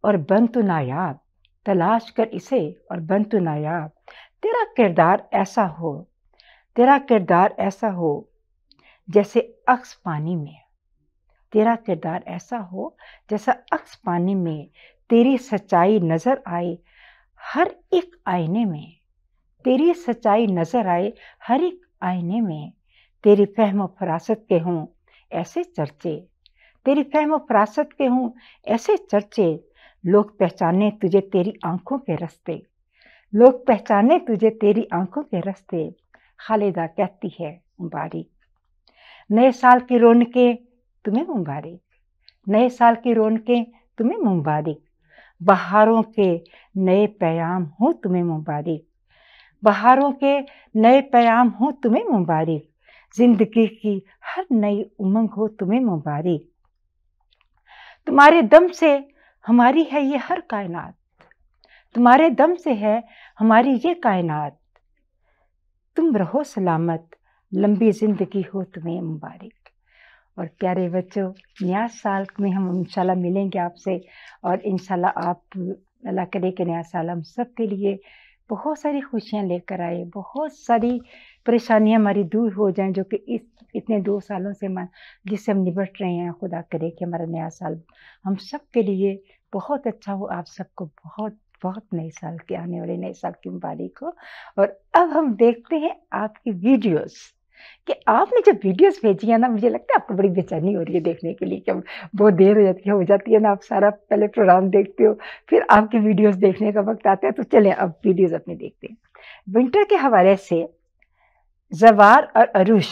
और बन तू नायाब, तलाश कर इसे और बन तू नायाब। तेरा किरदार ऐसा हो, तेरा किरदार ऐसा हो जैसे अक्स पानी में, तेरा किरदार ऐसा हो जैसा अक्स पानी में। तेरी सच्चाई नज़र आए हर एक आईने में, तेरी सच्चाई नज़र आए हर एक आईने में। तेरी फहम फरासत के हों ऐसे चर्चे, तेरी फहम फरासत के हों ऐसे चर्चे। लोग पहचाने तुझे तेरी आंखों के रास्ते, लोग पहचाने तुझे तेरी आंखों के रास्ते। खालिदा कहती है मुबारक, नए साल की रौनकें तुम्हें मुबारक, नए साल की रौनकें तुम्हें मुबारक। बहारों के नए पैगाम हो तुम्हें मुबारक, बहारों के नए पैगाम हो तुम्हें मुबारक। जिंदगी की हर नई उमंग हो तुम्हें मुबारक। तुम्हारे दम से हमारी है ये हर कायनात, तुम्हारे दम से है हमारी ये कायनात। तुम रहो सलामत, लंबी जिंदगी हो तुम्हें मुबारक। और प्यारे बच्चों, नया साल में हम इंशाल्लाह मिलेंगे आपसे, और इंशाल्लाह आप, अल्लाह करे कि नया साल हम सब के लिए बहुत सारी खुशियाँ लेकर आए, बहुत सारी परेशानियाँ हमारी दूर हो जाएं, जो कि इस इतने दो सालों से हम जिससे हम निपट रहे हैं। खुदा करे कि हमारा नया साल हम सब के लिए बहुत अच्छा हो। आप सबको बहुत बहुत नए साल के, आने वाले नए साल की मुबारक हो। और अब हम देखते हैं आपकी वीडियोस, कि आपने जब वीडियोस भेजी है ना, मुझे लगता है आपको बड़ी बेचैनी हो रही है देखने के लिए, कि अब बहुत देर हो जाती है हो जाती है ना, आप सारा पहले प्रोग्राम देखते हो, फिर आपकी वीडियोस देखने का वक्त आता है। तो चलें अब वीडियोस अपने देखते हैं। विंटर के हवाले से जवार और Arush.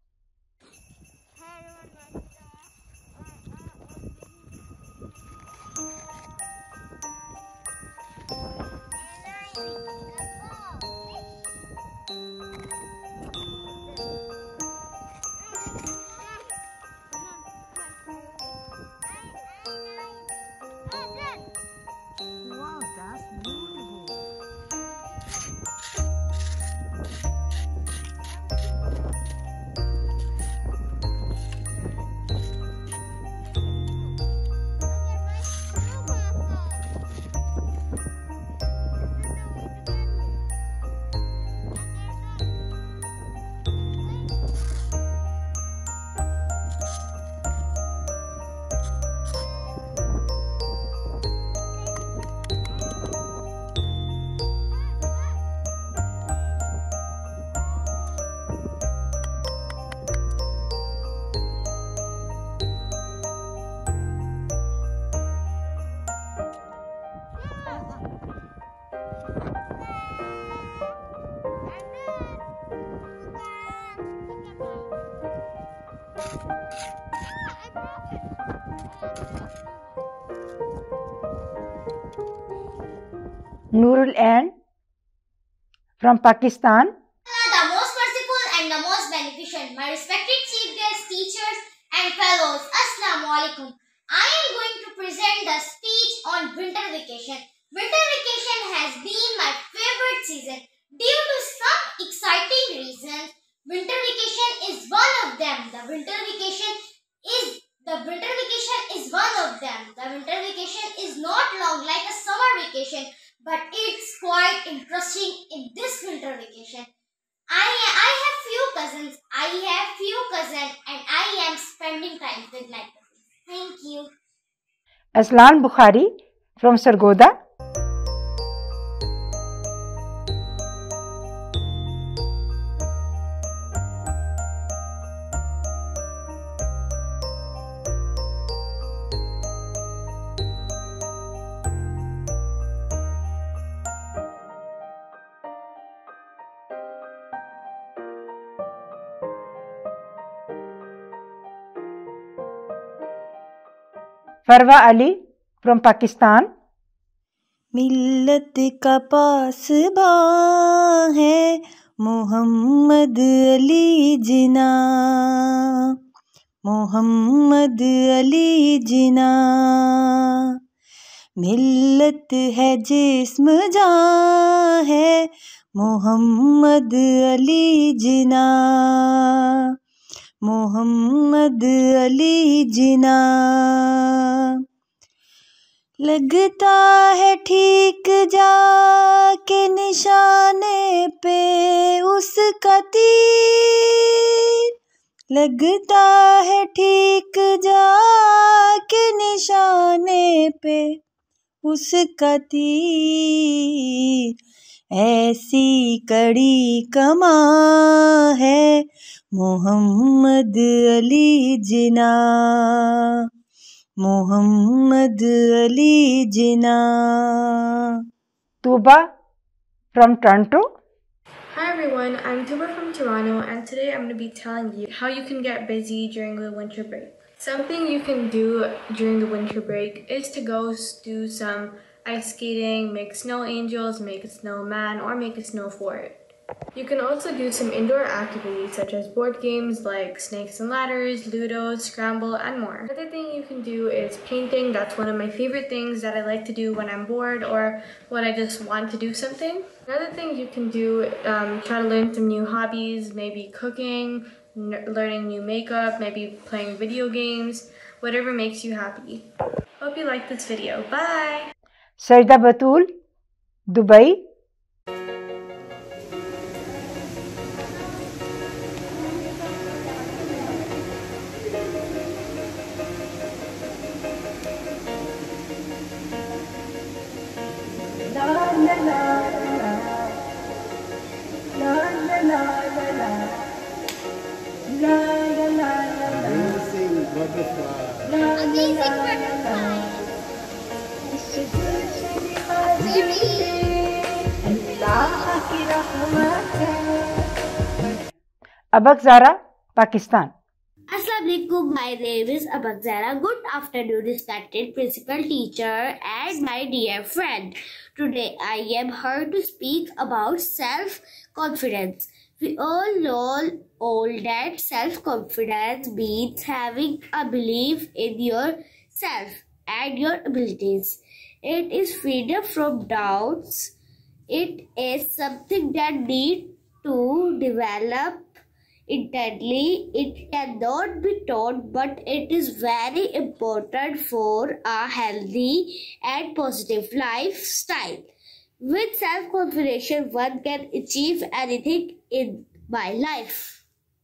Nurul Ann from Pakistan. The most merciful and the most beneficent, my respected chief guests, teachers and fellows, Assalamu alaikum. I am going to present the speech on winter vacation. Winter vacation has been my favorite season. Due to some exciting reasons, winter vacation is one of them. The winter vacation is the winter vacation is one of them. The winter vacation is not long like a summer vacation, but it's quite interesting in this winter vacation. I I have few cousins. I have few cousins, and I am spending time with my cousins. Thank you. Aslan Bukhari from Sargodha. Farwa Ali from Pakistan. मिल्लत का पासबा है मोहम्मद अली जिना, मोहम्मद अली जिना। मिल्लत है जिस्म जान है मोहम्मद अली जिना, मोहम्मद अली जिना। लगता है ठीक जाके निशाने पे उसका तीर, लगता है ठीक जाके निशाने पे उसका तीर, ऐसी कड़ी कमां है मोहम्मद अली जिना, मोहम्मद अली जिना। Tuba from Toronto. Hi everyone, I'm Tuba from Toronto, and today I'm going to be telling you how you can get busy during the winter break. Something you can do during the winter break is to go do some ice skating, make snow angels, make a snowman, or make a snow fort. You can also do some indoor activities such as board games like Snakes and Ladders, Ludo, Scramble, and more. Another thing you can do is painting. That's one of my favorite things that I like to do when I'm bored or when I just want to do something. Another thing you can do, um, try to learn some new hobbies, maybe cooking, learning new makeup, maybe playing video games, whatever makes you happy. Hope you like this video. Bye! Sajda Batul, Dubai. Abak Zara, Pakistan. Assalamualaikum, my name is Abak Zara. Good afternoon, respected principal, teacher, and my dear friend. Today I am here to speak about self-confidence. We all know all that self-confidence means having a belief in yourself and your abilities. It is freedom from doubts. It is something that needs to develop intently. It cannot be taught, but it is very important for a healthy and positive lifestyle. With self-confidence, one can achieve anything in my life.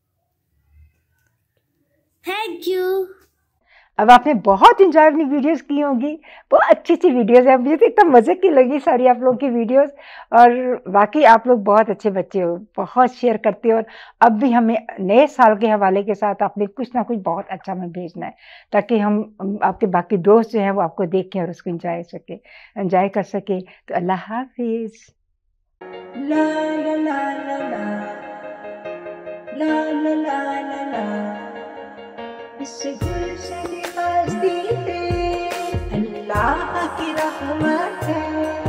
Thank you. अब आपने बहुत enjoy अपनी videos की होंगी, बहुत अच्छी अच्छी videos है। मुझे तो इतना मज़े की लगी सारी आप लोगों की वीडियोस, और वाकई आप लोग बहुत अच्छे बच्चे हो, बहुत शेयर करते हो। और अब भी हमें नए साल के हवाले के साथ आपने कुछ ना कुछ बहुत अच्छा हमें भेजना है, ताकि हम आपके बाकी दोस्त जो हैं वो आपको देखें और उसको इंजॉय सके इंजॉय कर सके। तो अल्लाह हाफिज़। ला ला ला ला ला ला ला ला ला इस गुलशन हस्ती पे अल्लाह की रहमत है।